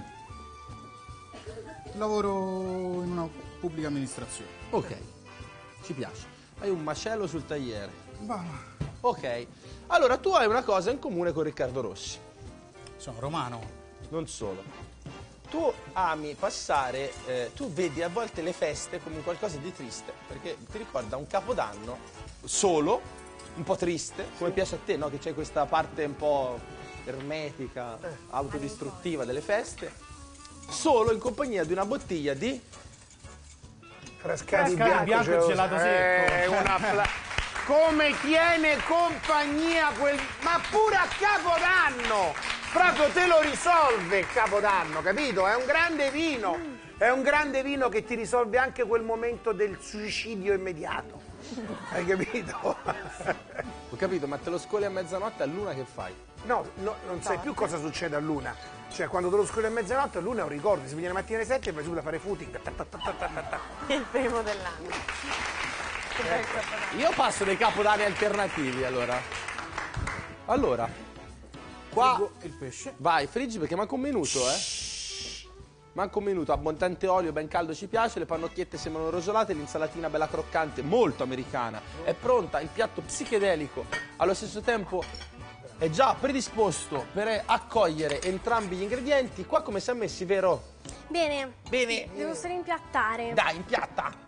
[SPEAKER 7] Lavoro in una pubblica amministrazione.
[SPEAKER 3] Ok, ci piace. Hai un macello sul tagliere.
[SPEAKER 7] Bah,
[SPEAKER 3] Ok, allora tu hai una cosa in comune con Riccardo Rossi.
[SPEAKER 7] sono romano.
[SPEAKER 3] Non solo. Tu ami passare, eh, tu vedi a volte le feste come un qualcosa di triste, perché ti ricorda un capodanno solo, un po' triste, come piace a te, no? Che c'è questa parte un po' ermetica, autodistruttiva delle feste, solo in compagnia di una bottiglia di...
[SPEAKER 4] Frascati
[SPEAKER 9] Frascati
[SPEAKER 4] bianco,
[SPEAKER 9] bianco e
[SPEAKER 4] geloso.
[SPEAKER 9] gelato secco.
[SPEAKER 4] Eh, una pla- Come tiene compagnia quel... Ma pure a Capodanno! Proprio te lo risolve il Capodanno, capito? È un grande vino, è un grande vino che ti risolve anche quel momento del suicidio immediato. Hai capito?
[SPEAKER 3] Ho capito, ma te lo scoli a mezzanotte a luna che fai?
[SPEAKER 4] No, no, non sai più cosa succede a luna. Cioè, quando te lo scoli a mezzanotte, a luna è un ricordo. Si viene la mattina alle sette e vai subito a fare footing.
[SPEAKER 6] Il primo dell'anno. Che bel Capodanno.
[SPEAKER 3] Io passo dei capodanni alternativi, allora. Allora, qua
[SPEAKER 7] il pesce.
[SPEAKER 3] vai, friggi perché manca un minuto, eh. Manca un minuto, abbondante olio, ben caldo ci piace, le pannocchiette sembrano rosolate, l'insalatina bella croccante, molto americana. È pronta, il piatto psichedelico, allo stesso tempo è già predisposto per accogliere entrambi gli ingredienti. Qua come si è messi, vero?
[SPEAKER 8] Bene.
[SPEAKER 3] Bene.
[SPEAKER 8] Devo solo impiattare.
[SPEAKER 3] Dai, impiatta.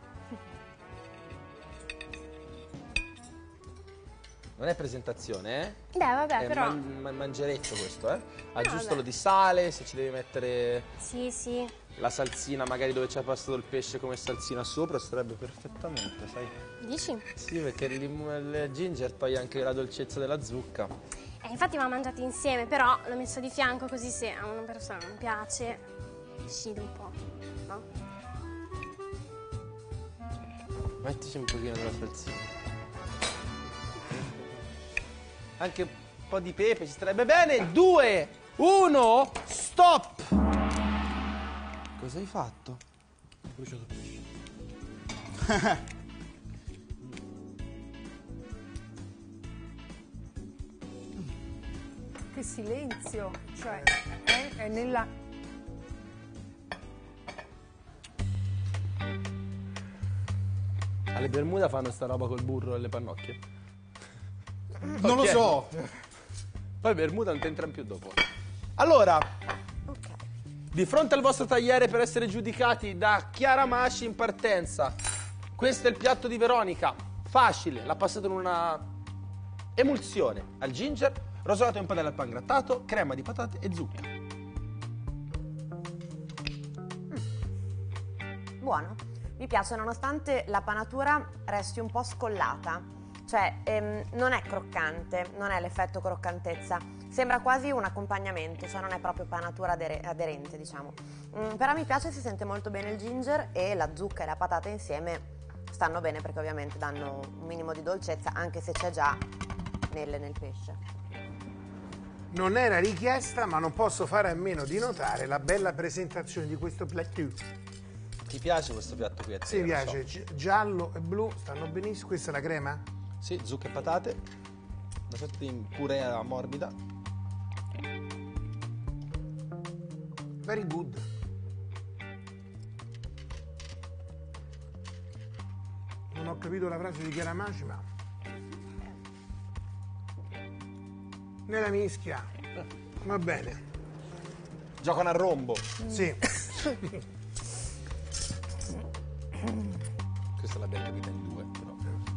[SPEAKER 3] Non è presentazione, eh?
[SPEAKER 8] Beh, vabbè,
[SPEAKER 3] È
[SPEAKER 8] però...
[SPEAKER 3] man- man- mangeretto questo, eh? Aggiustalo
[SPEAKER 8] vabbè.
[SPEAKER 3] di sale, se ci devi mettere
[SPEAKER 8] Sì, sì.
[SPEAKER 3] la salsina, magari dove c'è passato il pesce come salsina sopra, starebbe perfettamente, sai?
[SPEAKER 8] Dici?
[SPEAKER 3] Sì, perché il, lim- il ginger toglie anche la dolcezza della zucca.
[SPEAKER 8] Eh, infatti va mangiato insieme, però l'ho messo di fianco così se a una persona non piace, decide un po', no?
[SPEAKER 3] Mettici un pochino della salsina. Anche un po' di pepe ci starebbe bene. Due, uno, stop! Cosa hai fatto?
[SPEAKER 7] Ho bruciato il pesce.
[SPEAKER 5] Che silenzio, cioè è, è nella...
[SPEAKER 3] Alle Bermuda fanno sta roba col burro e le pannocchie?
[SPEAKER 7] Non lo
[SPEAKER 3] Ok.
[SPEAKER 7] so.
[SPEAKER 3] Poi Bermuda non ti entrano più dopo. Allora, di fronte al vostro tagliere per essere giudicati da Chiara Masci in partenza, questo è il piatto di Veronica. Facile, l'ha passato in una emulsione al ginger, rosolato in padella al pangrattato, crema di patate e zucca.
[SPEAKER 6] Buono. Mi piace nonostante la panatura resti un po' scollata. Cioè, ehm, non è croccante, non è l'effetto croccantezza. Sembra quasi un accompagnamento, cioè non è proprio panatura adere- aderente, diciamo. Mm, però mi piace, si sente molto bene il ginger e la zucca e la patata insieme stanno bene perché ovviamente danno un minimo di dolcezza, anche se c'è già nel, nel pesce.
[SPEAKER 4] Non era richiesta, ma non posso fare a meno di notare la bella presentazione di questo plateau.
[SPEAKER 3] Ti piace questo piatto qui a te?
[SPEAKER 4] Sì, mi
[SPEAKER 3] lo
[SPEAKER 4] piace,
[SPEAKER 3] so.
[SPEAKER 4] gi- giallo e blu stanno benissimo. Questa è la crema?
[SPEAKER 3] Sì, zucca e patate, una sorta di purea morbida.
[SPEAKER 4] Very good. Non ho capito la frase di Chiara Masci, ma... Nella mischia. Va bene.
[SPEAKER 3] Giocano a rombo.
[SPEAKER 4] Sì.
[SPEAKER 3] Questa l'abbiamo capita in due, però.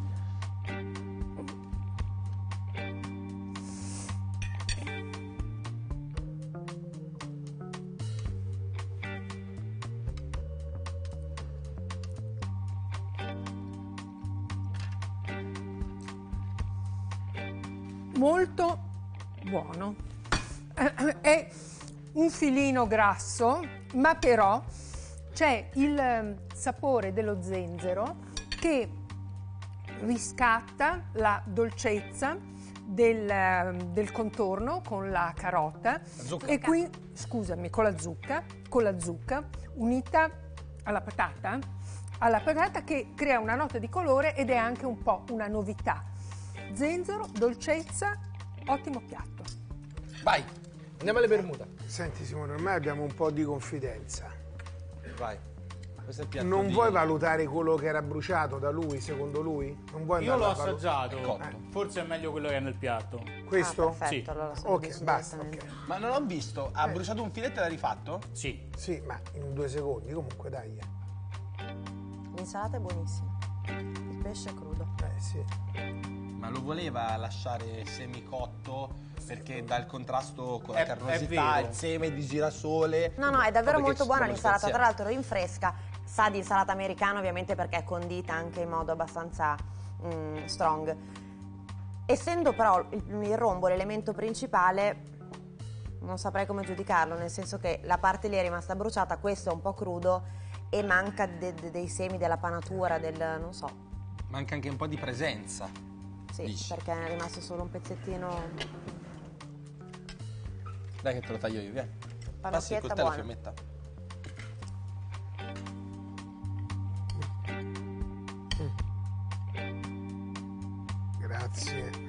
[SPEAKER 5] Molto buono. È un filino grasso, ma però c'è il eh, sapore dello zenzero che riscatta la dolcezza del, eh, del contorno con la carota
[SPEAKER 3] zucca.
[SPEAKER 5] e qui, scusami, con la zucca, con la zucca unita alla patata, alla patata che crea una nota di colore ed è anche un po' una novità. Zenzero, dolcezza, ottimo piatto.
[SPEAKER 3] Vai, andiamo alle Bermuda.
[SPEAKER 4] Senti Simone, ormai abbiamo un po' di confidenza.
[SPEAKER 3] Vai. Questo è il piatto
[SPEAKER 4] Non
[SPEAKER 3] di...
[SPEAKER 4] vuoi valutare quello che era bruciato da lui, secondo lui? Non vuoi
[SPEAKER 7] Io l'ho
[SPEAKER 4] andare a valu-
[SPEAKER 7] assaggiato.
[SPEAKER 3] Cotto.
[SPEAKER 7] Forse è meglio quello che è nel piatto.
[SPEAKER 4] Questo?
[SPEAKER 6] Ah, perfetto,
[SPEAKER 7] Sì.
[SPEAKER 6] allora sono
[SPEAKER 4] Ok,
[SPEAKER 6] dieci
[SPEAKER 4] basta,
[SPEAKER 6] direttamente.
[SPEAKER 4] ok.
[SPEAKER 3] Ma non ho visto, ha bruciato un filetto e l'ha rifatto?
[SPEAKER 7] Sì.
[SPEAKER 4] Sì, ma in due secondi, comunque dai.
[SPEAKER 6] L'insalata è buonissima. Il pesce è crudo.
[SPEAKER 4] Eh sì.
[SPEAKER 3] Ma lo voleva lasciare semicotto perché dà il contrasto con la
[SPEAKER 7] È-
[SPEAKER 3] carnosità,
[SPEAKER 7] è vero.
[SPEAKER 3] il seme di girasole.
[SPEAKER 6] No, no, è davvero
[SPEAKER 3] Perché
[SPEAKER 6] molto
[SPEAKER 3] ci
[SPEAKER 6] buona
[SPEAKER 3] stanno
[SPEAKER 6] l'insalata,
[SPEAKER 3] insieme.
[SPEAKER 6] tra l'altro rinfresca, sa di insalata americana ovviamente perché è condita anche in modo abbastanza mm, strong. Essendo però il, il rombo l'elemento principale, non saprei come giudicarlo, nel senso che la parte lì è rimasta bruciata, questo è un po' crudo e manca de de dei semi della panatura, del non so.
[SPEAKER 3] Manca anche un po' di presenza.
[SPEAKER 6] Sì,
[SPEAKER 3] dici.
[SPEAKER 6] perché è rimasto solo un pezzettino.
[SPEAKER 3] Dai che te lo taglio io, vieni. Passi il
[SPEAKER 6] Panocchietta
[SPEAKER 3] coltello,
[SPEAKER 6] buona.
[SPEAKER 3] Fiammetta.
[SPEAKER 4] Grazie.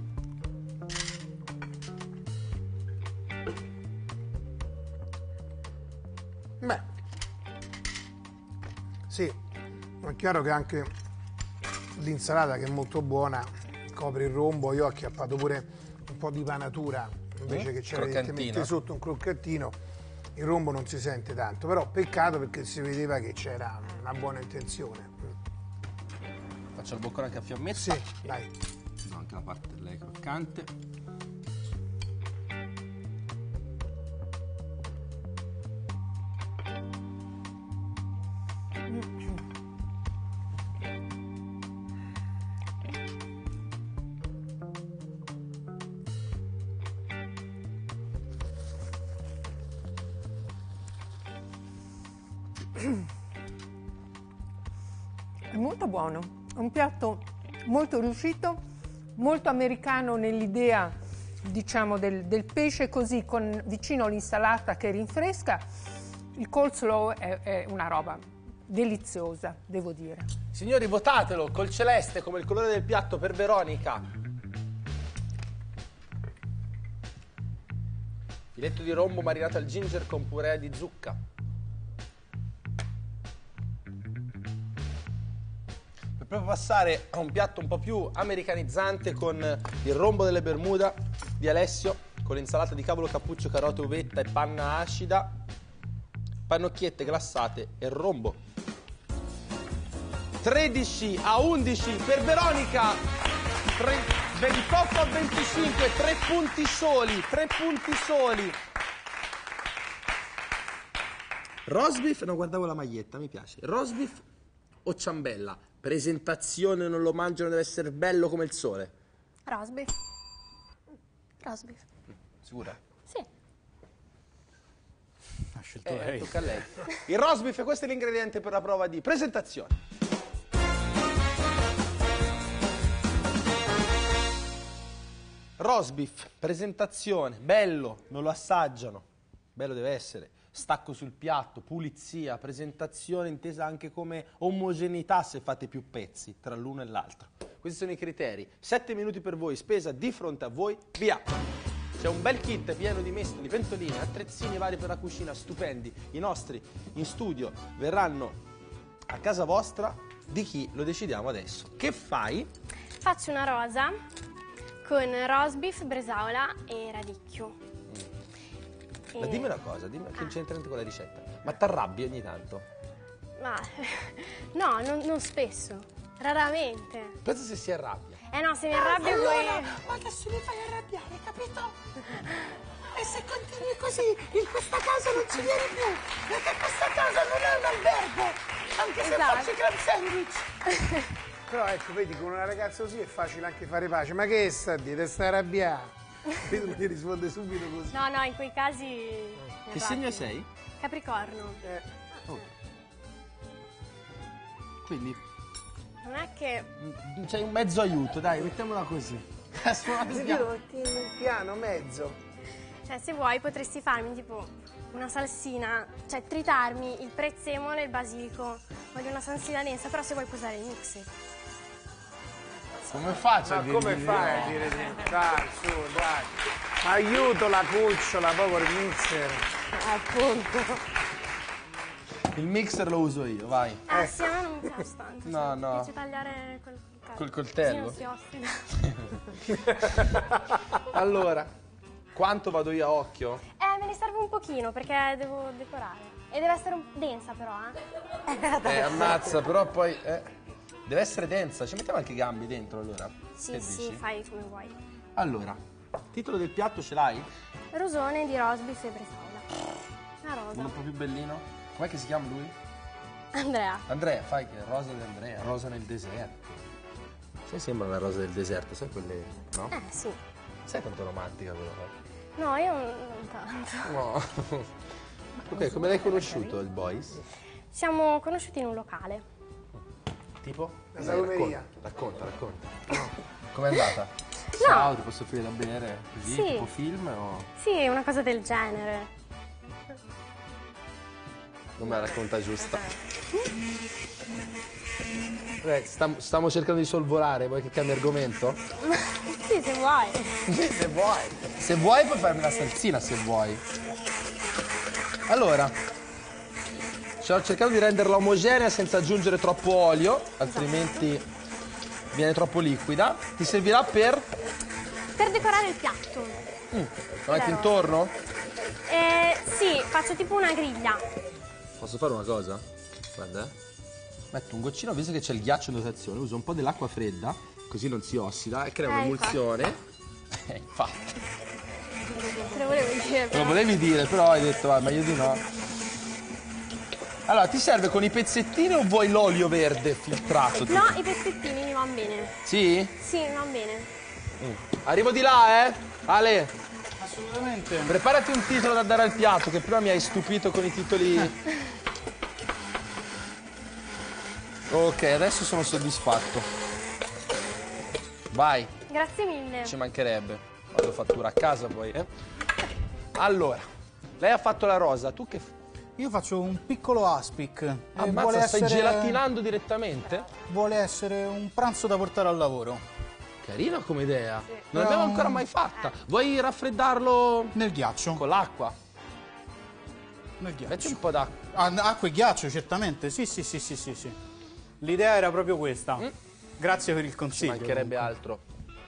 [SPEAKER 4] Beh, sì, è chiaro che anche l'insalata, che è molto buona, copre il rombo. Io ho acchiappato pure un po' di panatura, invece
[SPEAKER 3] Mm,
[SPEAKER 4] che c'era
[SPEAKER 3] croccantino.
[SPEAKER 4] direttamente sotto un croccantino. Il rombo non si sente tanto, però peccato perché si vedeva che c'era una buona intenzione.
[SPEAKER 3] Faccio il boccone anche a Fiammetta.
[SPEAKER 4] Sì, dai.
[SPEAKER 3] No, anche la parte lei croccante.
[SPEAKER 5] È molto buono, è un piatto molto riuscito, molto americano nell'idea, diciamo, del, del pesce così, con vicino l'insalata che rinfresca. Il coleslaw è, è una roba deliziosa, devo dire.
[SPEAKER 3] Signori, votatelo col celeste come il colore del piatto per Veronica. Filetto di rombo marinato al ginger con purea di zucca. Per proprio passare a un piatto un po' più americanizzante con il rombo delle Bermuda di Alessio, con l'insalata di cavolo cappuccio, carote, uvetta e panna acida, pannocchiette glassate e rombo. tredici a undici per Veronica, tre, ventotto a venticinque, tre punti soli, tre punti soli. Roast beef, no, guardavo la maglietta, mi piace. Roast beef o ciambella? Presentazione, non lo mangiano, deve essere bello come il sole.
[SPEAKER 8] Roast beef. Roast beef.
[SPEAKER 3] Sicura?
[SPEAKER 8] Sì.
[SPEAKER 7] Ha scelto
[SPEAKER 3] Eh,
[SPEAKER 7] lei.
[SPEAKER 3] tocca a lei. Il roast beef, questo è l'ingrediente per la prova di presentazione. Roast beef, presentazione, bello, non lo assaggiano, bello deve essere, stacco sul piatto, pulizia, presentazione intesa anche come omogeneità se fate più pezzi tra l'uno e l'altro. Questi sono i criteri, sette minuti per voi, spesa di fronte a voi, via! C'è un bel kit pieno di mestoli, pentoline, attrezzini vari per la cucina, stupendi, i nostri in studio verranno a casa vostra, di chi lo decidiamo adesso. Che fai?
[SPEAKER 8] Faccio una rosa con roast beef, bresaola e radicchio.
[SPEAKER 3] Ma
[SPEAKER 8] E-
[SPEAKER 3] dimmi una cosa, dimmi che c'entra con la ricetta. Ma t'arrabbi ogni tanto?
[SPEAKER 8] Ma no, non, non spesso, raramente.
[SPEAKER 3] Pensa se si arrabbia.
[SPEAKER 8] Eh no, se mi arrabbio poi...
[SPEAKER 4] Ma adesso mi fai arrabbiare, capito? E se continui così, in questa casa non ci vieni più, perché questa casa non è un albergo, anche se
[SPEAKER 8] Esatto.
[SPEAKER 4] faccio i club sandwich. Però ecco, vedi, con una ragazza così è facile anche fare pace. Ma che sta a dire? Stai arrabbiato? Vedo che risponde subito così.
[SPEAKER 8] No, no, in quei casi... mi
[SPEAKER 3] Che
[SPEAKER 8] arrabbio.
[SPEAKER 3] segno sei?
[SPEAKER 8] Capricorno.
[SPEAKER 4] Eh,
[SPEAKER 3] Quindi
[SPEAKER 8] Non è che...
[SPEAKER 3] mm, c'hai un mezzo aiuto, dai, mettiamola così. Ha suonato
[SPEAKER 4] sì,
[SPEAKER 3] piano.
[SPEAKER 4] lo metti in piano, mezzo.
[SPEAKER 8] Cioè, se vuoi potresti farmi tipo una salsina, cioè tritarmi il prezzemolo e il basilico. Voglio una salsina densa, però se vuoi puoi usare il mixer.
[SPEAKER 3] Come faccio a
[SPEAKER 4] Ma
[SPEAKER 3] dirgli
[SPEAKER 4] come
[SPEAKER 3] di
[SPEAKER 4] fai
[SPEAKER 3] no?
[SPEAKER 4] a dire di... Dai, su, dai. Aiuto la cucciola, proprio il mixer.
[SPEAKER 6] Appunto.
[SPEAKER 3] Il mixer lo uso io, vai.
[SPEAKER 8] Ah sì, a me non mi piace tanto.
[SPEAKER 3] No,
[SPEAKER 8] sì.
[SPEAKER 3] no.
[SPEAKER 8] Mi piace tagliare col coltello.
[SPEAKER 3] Col coltello?
[SPEAKER 8] Così non si ostina.
[SPEAKER 3] Allora, quanto vado io a occhio?
[SPEAKER 8] Eh, me ne serve un pochino perché devo decorare. E deve essere un- densa però, eh.
[SPEAKER 3] Eh, ammazza, però poi... eh, deve essere densa, ci mettiamo anche i gambi dentro allora?
[SPEAKER 8] Sì,
[SPEAKER 3] Che
[SPEAKER 8] sì,
[SPEAKER 3] dici?
[SPEAKER 8] fai come vuoi.
[SPEAKER 3] Allora, titolo del piatto ce l'hai?
[SPEAKER 8] Rosone di roast beef e bresaola. Una rosa.
[SPEAKER 3] Uno un po' più bellino? Com'è che si chiama lui?
[SPEAKER 8] Andrea.
[SPEAKER 3] Andrea, fai che rosa di Andrea, rosa nel deserto. Sai, sembra una rosa del deserto, sai quelle... no?
[SPEAKER 8] Eh, sì.
[SPEAKER 3] Sai quanto è romantica quella cosa?
[SPEAKER 8] No, io non tanto.
[SPEAKER 3] No. Ok, come l'hai conosciuto il Boys?
[SPEAKER 8] Siamo conosciuti in un locale.
[SPEAKER 3] Tipo?
[SPEAKER 4] La salumeria.
[SPEAKER 3] Racconta, racconta. Com'è andata?
[SPEAKER 8] No.
[SPEAKER 3] Ciao, ti posso offrire da bere? Così,
[SPEAKER 8] Sì.
[SPEAKER 3] tipo film o...
[SPEAKER 8] Sì, una cosa del genere.
[SPEAKER 3] Non me la racconta giusta. Eh, stam- stiamo cercando di sorvolare, vuoi che cambi argomento?
[SPEAKER 8] Sì, se vuoi.
[SPEAKER 3] Se vuoi. Se vuoi puoi farmi la salsina, se vuoi. Allora, sto cercando di renderla omogenea senza aggiungere troppo olio, altrimenti viene troppo liquida. Ti servirà per...
[SPEAKER 8] Per decorare il piatto.
[SPEAKER 3] Mm, lo metti intorno?
[SPEAKER 8] Eh, sì, faccio tipo una griglia.
[SPEAKER 3] Posso fare una cosa? Guarda, eh. Metto un goccino, visto che c'è il ghiaccio in dotazione, uso un po' dell'acqua fredda, così non si ossida e crea
[SPEAKER 8] Eh,
[SPEAKER 3] un'emulsione. Eh, infatti.
[SPEAKER 8] Te lo volevo dire.
[SPEAKER 3] Te
[SPEAKER 8] Però.
[SPEAKER 3] lo volevi dire, però hai detto, ah, meglio di no. Allora, ti serve con i pezzettini o vuoi l'olio verde filtrato?
[SPEAKER 8] No, i pezzettini mi vanno bene.
[SPEAKER 3] Sì?
[SPEAKER 8] Sì, mi vanno bene.
[SPEAKER 3] Mm. Arrivo di là, eh? Ale,
[SPEAKER 7] Assolutamente.
[SPEAKER 3] preparati un titolo da dare al piatto, che prima mi hai stupito con i titoli... Ok, adesso sono soddisfatto. Vai,
[SPEAKER 8] Grazie mille.
[SPEAKER 3] ci mancherebbe. Vado fattura a casa poi, eh? Allora, lei ha fatto la rosa, tu che... f-
[SPEAKER 7] Io faccio un piccolo aspic. e
[SPEAKER 3] Ammazza,
[SPEAKER 7] vuole
[SPEAKER 3] stai
[SPEAKER 7] essere-
[SPEAKER 3] gelatinando direttamente?
[SPEAKER 7] Vuole essere un pranzo da portare al lavoro.
[SPEAKER 3] Carina come idea. Non
[SPEAKER 7] Però-
[SPEAKER 3] l'abbiamo ancora mai fatta. Vuoi raffreddarlo
[SPEAKER 7] Nel ghiaccio.
[SPEAKER 3] con l'acqua?
[SPEAKER 7] Nel
[SPEAKER 3] Metti
[SPEAKER 7] ghiaccio.
[SPEAKER 3] un po' d'acqua.
[SPEAKER 7] Ah, acqua e ghiaccio, certamente. Sì, sì, sì, sì, sì, sì. L'idea era proprio questa.
[SPEAKER 3] Mm.
[SPEAKER 7] Grazie per il
[SPEAKER 3] Ci
[SPEAKER 7] consiglio.
[SPEAKER 3] mancherebbe
[SPEAKER 7] comunque.
[SPEAKER 3] altro.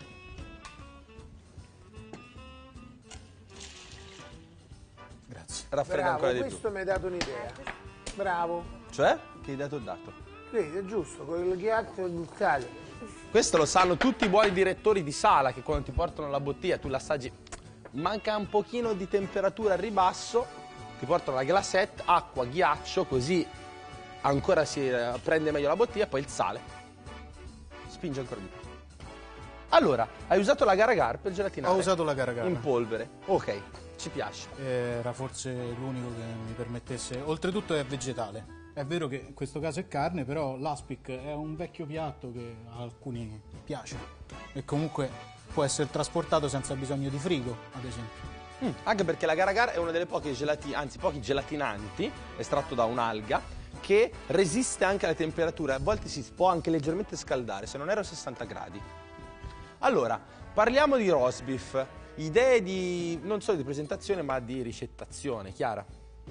[SPEAKER 7] Grazie.
[SPEAKER 3] Raffredda
[SPEAKER 4] Bravo,
[SPEAKER 3] ancora di più.
[SPEAKER 4] questo mi hai dato un'idea. Bravo.
[SPEAKER 3] Cioè? Che idea ti ho dato?
[SPEAKER 4] Vedi, è giusto, con il ghiaccio e il sale.
[SPEAKER 3] Questo lo sanno tutti i buoni direttori di sala, che quando ti portano la bottiglia tu l'assaggi, manca un pochino di temperatura al ribasso, ti portano la glassette, acqua, ghiaccio, così ancora si eh, prende meglio la bottiglia e poi il sale. Spinge ancora di più. Allora, hai usato la Garagar per gelatinare?
[SPEAKER 7] Ho usato la Garagar.
[SPEAKER 3] In polvere. Ok, ci piace.
[SPEAKER 7] Era forse l'unico che mi permettesse. Oltretutto è vegetale. È vero che in questo caso è carne, però l'aspic è un vecchio piatto che a alcuni piace. E comunque può essere trasportato senza bisogno di frigo, ad esempio.
[SPEAKER 3] Mm, anche perché la Garagar è una delle poche gelati, anzi pochi gelatinanti, estratto da un'alga, che resiste anche alle temperature. A volte si può anche leggermente scaldare, se non ero a sessanta gradi. Allora, parliamo di roast beef. Idee di, non solo di presentazione, ma di ricettazione. Chiara?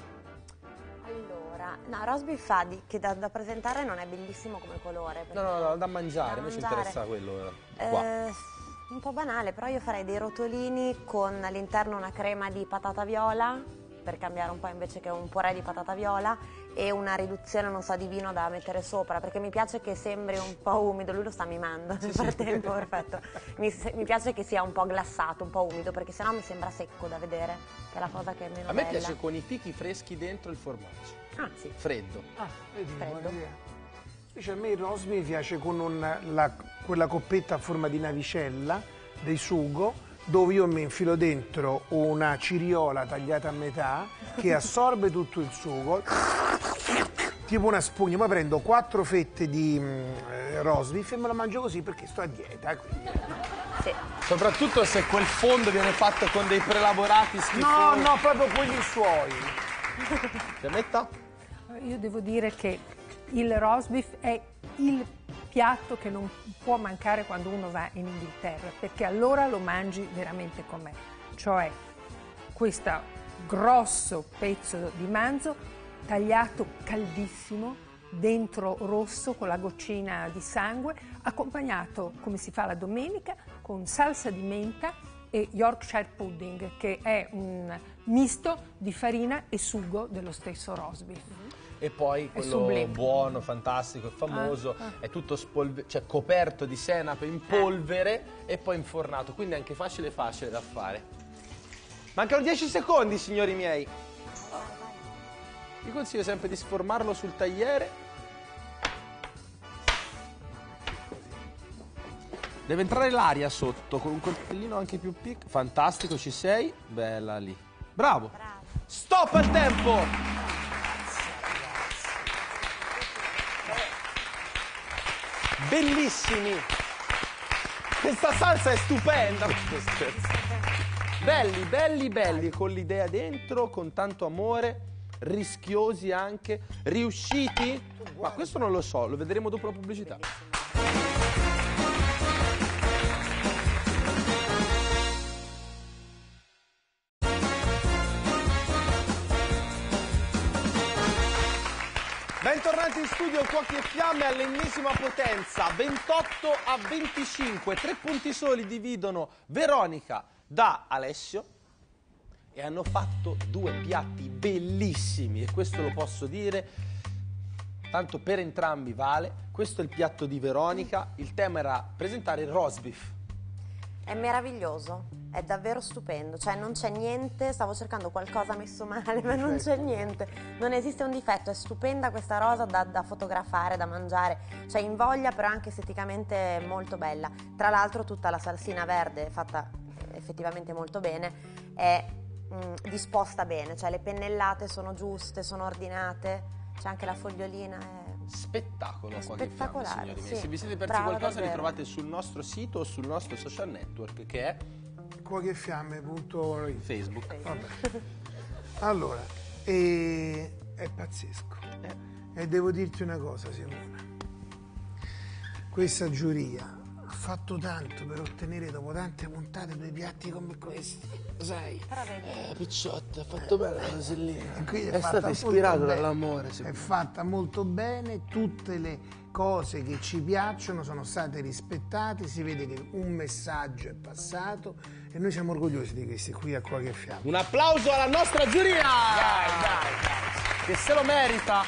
[SPEAKER 6] Allora, no, roast beef fa di- che da, da presentare non è bellissimo come colore.
[SPEAKER 3] No, no, no, da mangiare,
[SPEAKER 6] Da
[SPEAKER 3] a me ci
[SPEAKER 6] mangiare.
[SPEAKER 3] interessa quello eh, qua.
[SPEAKER 6] Eh, un po' banale, però io farei dei rotolini con all'interno una crema di patata viola, per cambiare un po' invece che un purè di patata viola, e una riduzione, non so, di vino da mettere sopra, perché mi piace che sembri un po' umido, lui lo sta mimando nel frattempo, perfetto. Mi, se- mi piace che sia un po' glassato, un po' umido, perché sennò mi sembra secco da vedere, che è la cosa che è meno
[SPEAKER 3] A me
[SPEAKER 6] bella.
[SPEAKER 3] piace con i fichi freschi dentro il formaggio.
[SPEAKER 6] Ah, sì.
[SPEAKER 3] Freddo.
[SPEAKER 4] Ah, vedi,
[SPEAKER 6] Freddo.
[SPEAKER 4] buona idea. Invece a me il roast mi piace con un- la- quella coppetta a forma di navicella, dei sugo, dove io mi infilo dentro una ciriola tagliata a metà che assorbe tutto il sugo, tipo una spugna. Poi prendo quattro fette di mm, eh, roast beef e me lo mangio così perché sto a dieta. Quindi.
[SPEAKER 6] Sì.
[SPEAKER 3] Soprattutto se quel fondo viene fatto con dei prelaborati schifosi.
[SPEAKER 4] No, no, proprio quelli suoi.
[SPEAKER 3] Fiammetta?
[SPEAKER 5] Io devo dire che il roast beef è il piatto che non può mancare quando uno va in Inghilterra, perché allora lo mangi veramente com'è. Cioè questo grosso pezzo di manzo tagliato caldissimo, dentro rosso con la goccina di sangue, accompagnato, come si fa la domenica, con salsa di menta e Yorkshire pudding, che è un misto di farina e sugo dello stesso roast beef.
[SPEAKER 3] E poi
[SPEAKER 5] È
[SPEAKER 3] quello
[SPEAKER 5] sublime.
[SPEAKER 3] buono, fantastico e famoso,
[SPEAKER 5] Ah, ah.
[SPEAKER 3] è tutto spolver- cioè coperto di senape in polvere e poi infornato, quindi è anche facile facile da fare. Mancano dieci secondi, signori miei. Vi consiglio sempre di sformarlo sul tagliere. Deve entrare l'aria sotto con un coltellino anche più piccolo. Fantastico, ci sei? Bella lì. Bravo.
[SPEAKER 6] Bravo.
[SPEAKER 3] Stop al tempo. Bellissimi. Questa salsa è stupenda. Belli, belli, belli, con l'idea dentro, con tanto amore, rischiosi anche, riusciti. Ma questo non lo so, lo vedremo dopo la pubblicità. Bentornati in studio, Cuochi e Fiamme all'ennesima potenza, ventotto a venticinque, tre punti soli dividono Veronica da Alessio e hanno fatto due piatti bellissimi e questo lo posso dire, tanto per entrambi vale. Questo è il piatto di Veronica, il tema era presentare il roast beef.
[SPEAKER 6] È meraviglioso, è davvero stupendo, cioè non c'è niente, stavo cercando qualcosa messo male, ma non c'è niente, non esiste un difetto, è stupenda questa rosa da, da fotografare, da mangiare, cioè invoglia però anche esteticamente molto bella. Tra l'altro tutta la salsina verde, fatta effettivamente molto bene, è mh, disposta bene, cioè le pennellate sono giuste, sono ordinate, c'è anche la fogliolina. È...
[SPEAKER 3] Spettacolo,
[SPEAKER 6] è
[SPEAKER 3] Cuochi e Fiamme,
[SPEAKER 6] spettacolare,
[SPEAKER 3] signori miei.
[SPEAKER 6] sì.
[SPEAKER 3] Se vi siete persi
[SPEAKER 6] Brava,
[SPEAKER 3] qualcosa
[SPEAKER 6] davvero.
[SPEAKER 3] li trovate sul nostro sito o sul nostro social network che è
[SPEAKER 4] Cuochi e Fiamme punto it.
[SPEAKER 3] Facebook.
[SPEAKER 4] Vabbè. Allora, e... è pazzesco. E devo dirti una cosa, Simona. Questa giuria ha fatto tanto per ottenere dopo tante puntate due piatti come questi, lo sai?
[SPEAKER 3] Eh, Picciotta, ha fatto bene la rosellina.
[SPEAKER 4] E quindi
[SPEAKER 3] È
[SPEAKER 4] fatta
[SPEAKER 3] stato
[SPEAKER 4] molto
[SPEAKER 3] ispirato
[SPEAKER 4] bene.
[SPEAKER 3] dall'amore.
[SPEAKER 4] È fatta molto bene, tutte le cose che ci piacciono sono state rispettate, si vede che un messaggio è passato e noi siamo orgogliosi di questi qui a Cuochi e Fiamme.
[SPEAKER 3] Un applauso alla nostra giuria! Dai, dai, dai. Che se lo merita.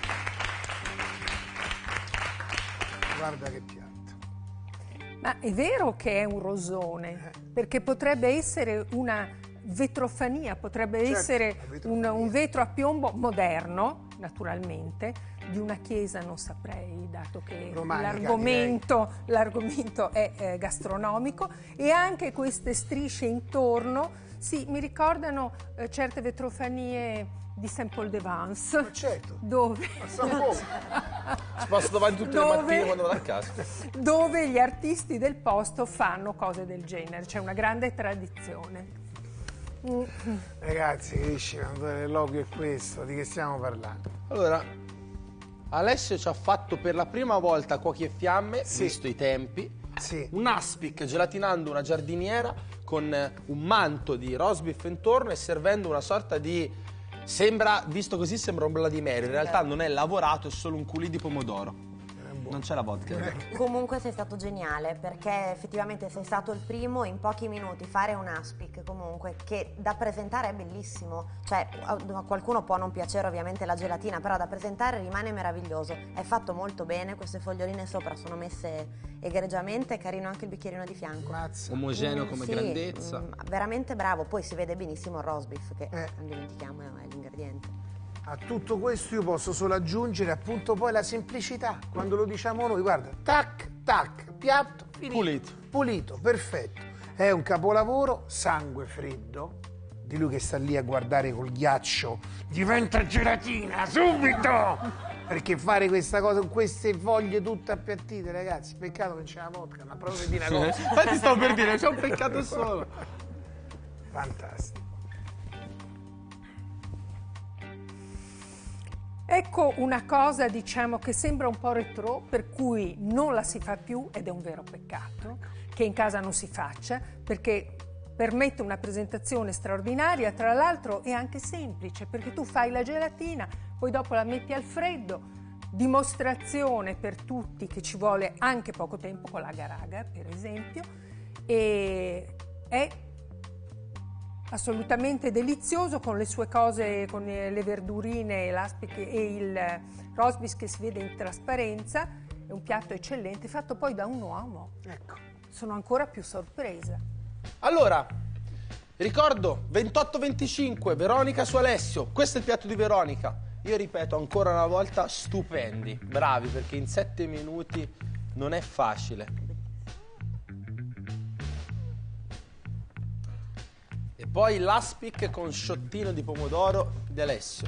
[SPEAKER 4] Guarda che piatto.
[SPEAKER 5] Ma è vero che è un rosone, perché potrebbe essere una vetrofania, potrebbe
[SPEAKER 4] Certo,
[SPEAKER 5] essere
[SPEAKER 4] la vetrofania.
[SPEAKER 5] un, un vetro a piombo moderno, naturalmente, di una chiesa non saprei, dato che
[SPEAKER 4] Romanica,
[SPEAKER 5] l'argomento, l'argomento è eh, gastronomico, e anche queste strisce intorno, sì, mi ricordano eh, certe vetrofanie di Saint Paul de Vence,
[SPEAKER 4] Ma certo.
[SPEAKER 5] dove...
[SPEAKER 3] Ci passo davanti tutte
[SPEAKER 5] Dove?
[SPEAKER 3] le mattine quando vado a casa.
[SPEAKER 5] dove gli artisti del posto fanno cose del genere, c'è una grande tradizione. Mm.
[SPEAKER 4] Ragazzi, capisci, quando l'eloquio è questo, di che stiamo parlando?
[SPEAKER 3] Allora, Alessio ci ha fatto per la prima volta Cuochi e Fiamme,
[SPEAKER 4] Sì.
[SPEAKER 3] visto i tempi,
[SPEAKER 4] Sì.
[SPEAKER 3] un aspic gelatinando una giardiniera con eh, un manto di roast beef intorno e servendo una sorta di... Sembra, visto così, sembra un Vladimir. In realtà non è lavorato, è solo un culì di pomodoro. Non c'è la vodka.
[SPEAKER 6] Comunque sei stato geniale, perché effettivamente sei stato il primo in pochi minuti fare un aspic comunque che da presentare è bellissimo, cioè a a qualcuno può non piacere ovviamente la gelatina, però da presentare rimane meraviglioso, è fatto molto bene, queste foglioline sopra sono messe egregiamente, è carino anche il bicchierino di fianco.
[SPEAKER 4] Mazza.
[SPEAKER 3] Omogeneo
[SPEAKER 6] Mm,
[SPEAKER 3] come
[SPEAKER 6] sì,
[SPEAKER 3] grandezza.
[SPEAKER 6] mm, veramente bravo, poi si vede benissimo il roast beef che
[SPEAKER 4] Eh.
[SPEAKER 6] non dimentichiamo è l'ingrediente.
[SPEAKER 4] A tutto questo io posso solo aggiungere appunto poi la semplicità, quando lo diciamo noi, guarda, tac, tac, piatto, finito.
[SPEAKER 3] Pulito.
[SPEAKER 4] Pulito, perfetto. È un capolavoro, sangue freddo, di lui che sta lì a guardare col ghiaccio, diventa gelatina, subito! Perché fare questa cosa con queste foglie tutte appiattite, ragazzi, peccato che c'è la vodka, ma proprio di una cosa.
[SPEAKER 3] Infatti stavo per dire, c'è un peccato solo.
[SPEAKER 4] Fantastico.
[SPEAKER 5] Ecco una cosa, diciamo, che sembra un po' retro, per cui non la si fa più, ed è un vero peccato, che in casa non si faccia, perché permette una presentazione straordinaria, tra l'altro è anche semplice, perché tu fai la gelatina, poi dopo la metti al freddo, dimostrazione per tutti che ci vuole anche poco tempo, con l'agar-agar per esempio, e è assolutamente delizioso con le sue cose, con le verdurine, l'aspic e il roast beef che si vede in trasparenza. È un piatto eccellente, fatto poi da un uomo.
[SPEAKER 4] Ecco.
[SPEAKER 5] Sono ancora più sorpresa.
[SPEAKER 3] Allora, ricordo ventotto venticinque, Veronica su Alessio. Questo è il piatto di Veronica. Io ripeto ancora una volta, stupendi, bravi, perché in sette minuti non è facile. poi l'aspic con sciottino di pomodoro di Alessio.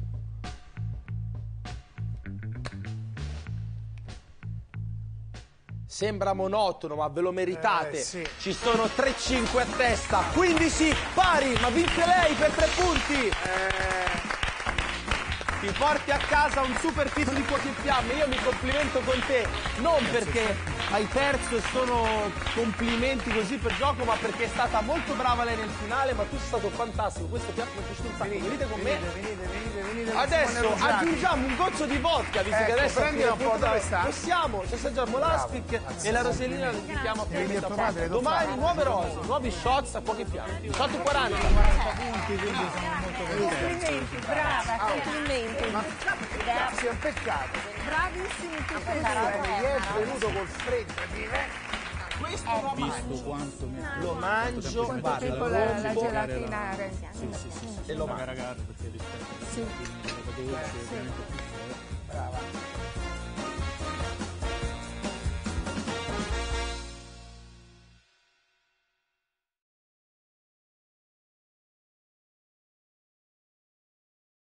[SPEAKER 3] Sembra monotono, ma ve lo meritate.
[SPEAKER 4] Eh, sì.
[SPEAKER 3] Ci sono tre cinque a testa, quindici pari, ma vince lei per tre punti.
[SPEAKER 4] Eh,
[SPEAKER 3] Ti porti a casa un super kit di fuochi e fiamme. Io mi complimento con te, non perché hai perso e sono complimenti così per gioco, ma perché è stata molto brava lei nel finale, ma tu sei stato fantastico. Questo piatto mi è piaciuto un sacco. Venite con me.
[SPEAKER 4] venite, venite, venite, venite.
[SPEAKER 3] Adesso aggiungiamo un goccio di vodka, visto che
[SPEAKER 4] Ecco,
[SPEAKER 3] adesso
[SPEAKER 4] prendi un po', dove sta?
[SPEAKER 3] possiamo, ci assaggiamo l'aspic e la rosellina la dedichiamo a
[SPEAKER 4] Devi
[SPEAKER 3] metà
[SPEAKER 4] provare,
[SPEAKER 3] parte.
[SPEAKER 4] le do
[SPEAKER 3] Domani
[SPEAKER 4] fare.
[SPEAKER 3] nuove rose, nuovi shots a fuochi e fiamme. diciotto e quaranta.
[SPEAKER 7] punti, quindi sono molto contento.
[SPEAKER 5] Complimenti, brava, complimenti.
[SPEAKER 4] Ma sì, è un peccato.
[SPEAKER 5] Bravissimi tutti e
[SPEAKER 4] Ieri
[SPEAKER 5] due.
[SPEAKER 4] è venuto col freddo, dire.
[SPEAKER 3] Questo lo
[SPEAKER 7] Visto
[SPEAKER 3] mangio,
[SPEAKER 7] quanto mi
[SPEAKER 3] lo mangio,
[SPEAKER 5] Quanto
[SPEAKER 3] guarda,
[SPEAKER 5] tempo
[SPEAKER 3] lo
[SPEAKER 5] la, la
[SPEAKER 3] rompo
[SPEAKER 5] gelatinare?
[SPEAKER 7] Sì, sì, sì, sì,
[SPEAKER 3] e lo
[SPEAKER 7] una
[SPEAKER 3] mangio.
[SPEAKER 7] ragazza perché rispetto
[SPEAKER 5] Sì.
[SPEAKER 7] alla dolce, ovviamente più fredda.
[SPEAKER 4] Brava.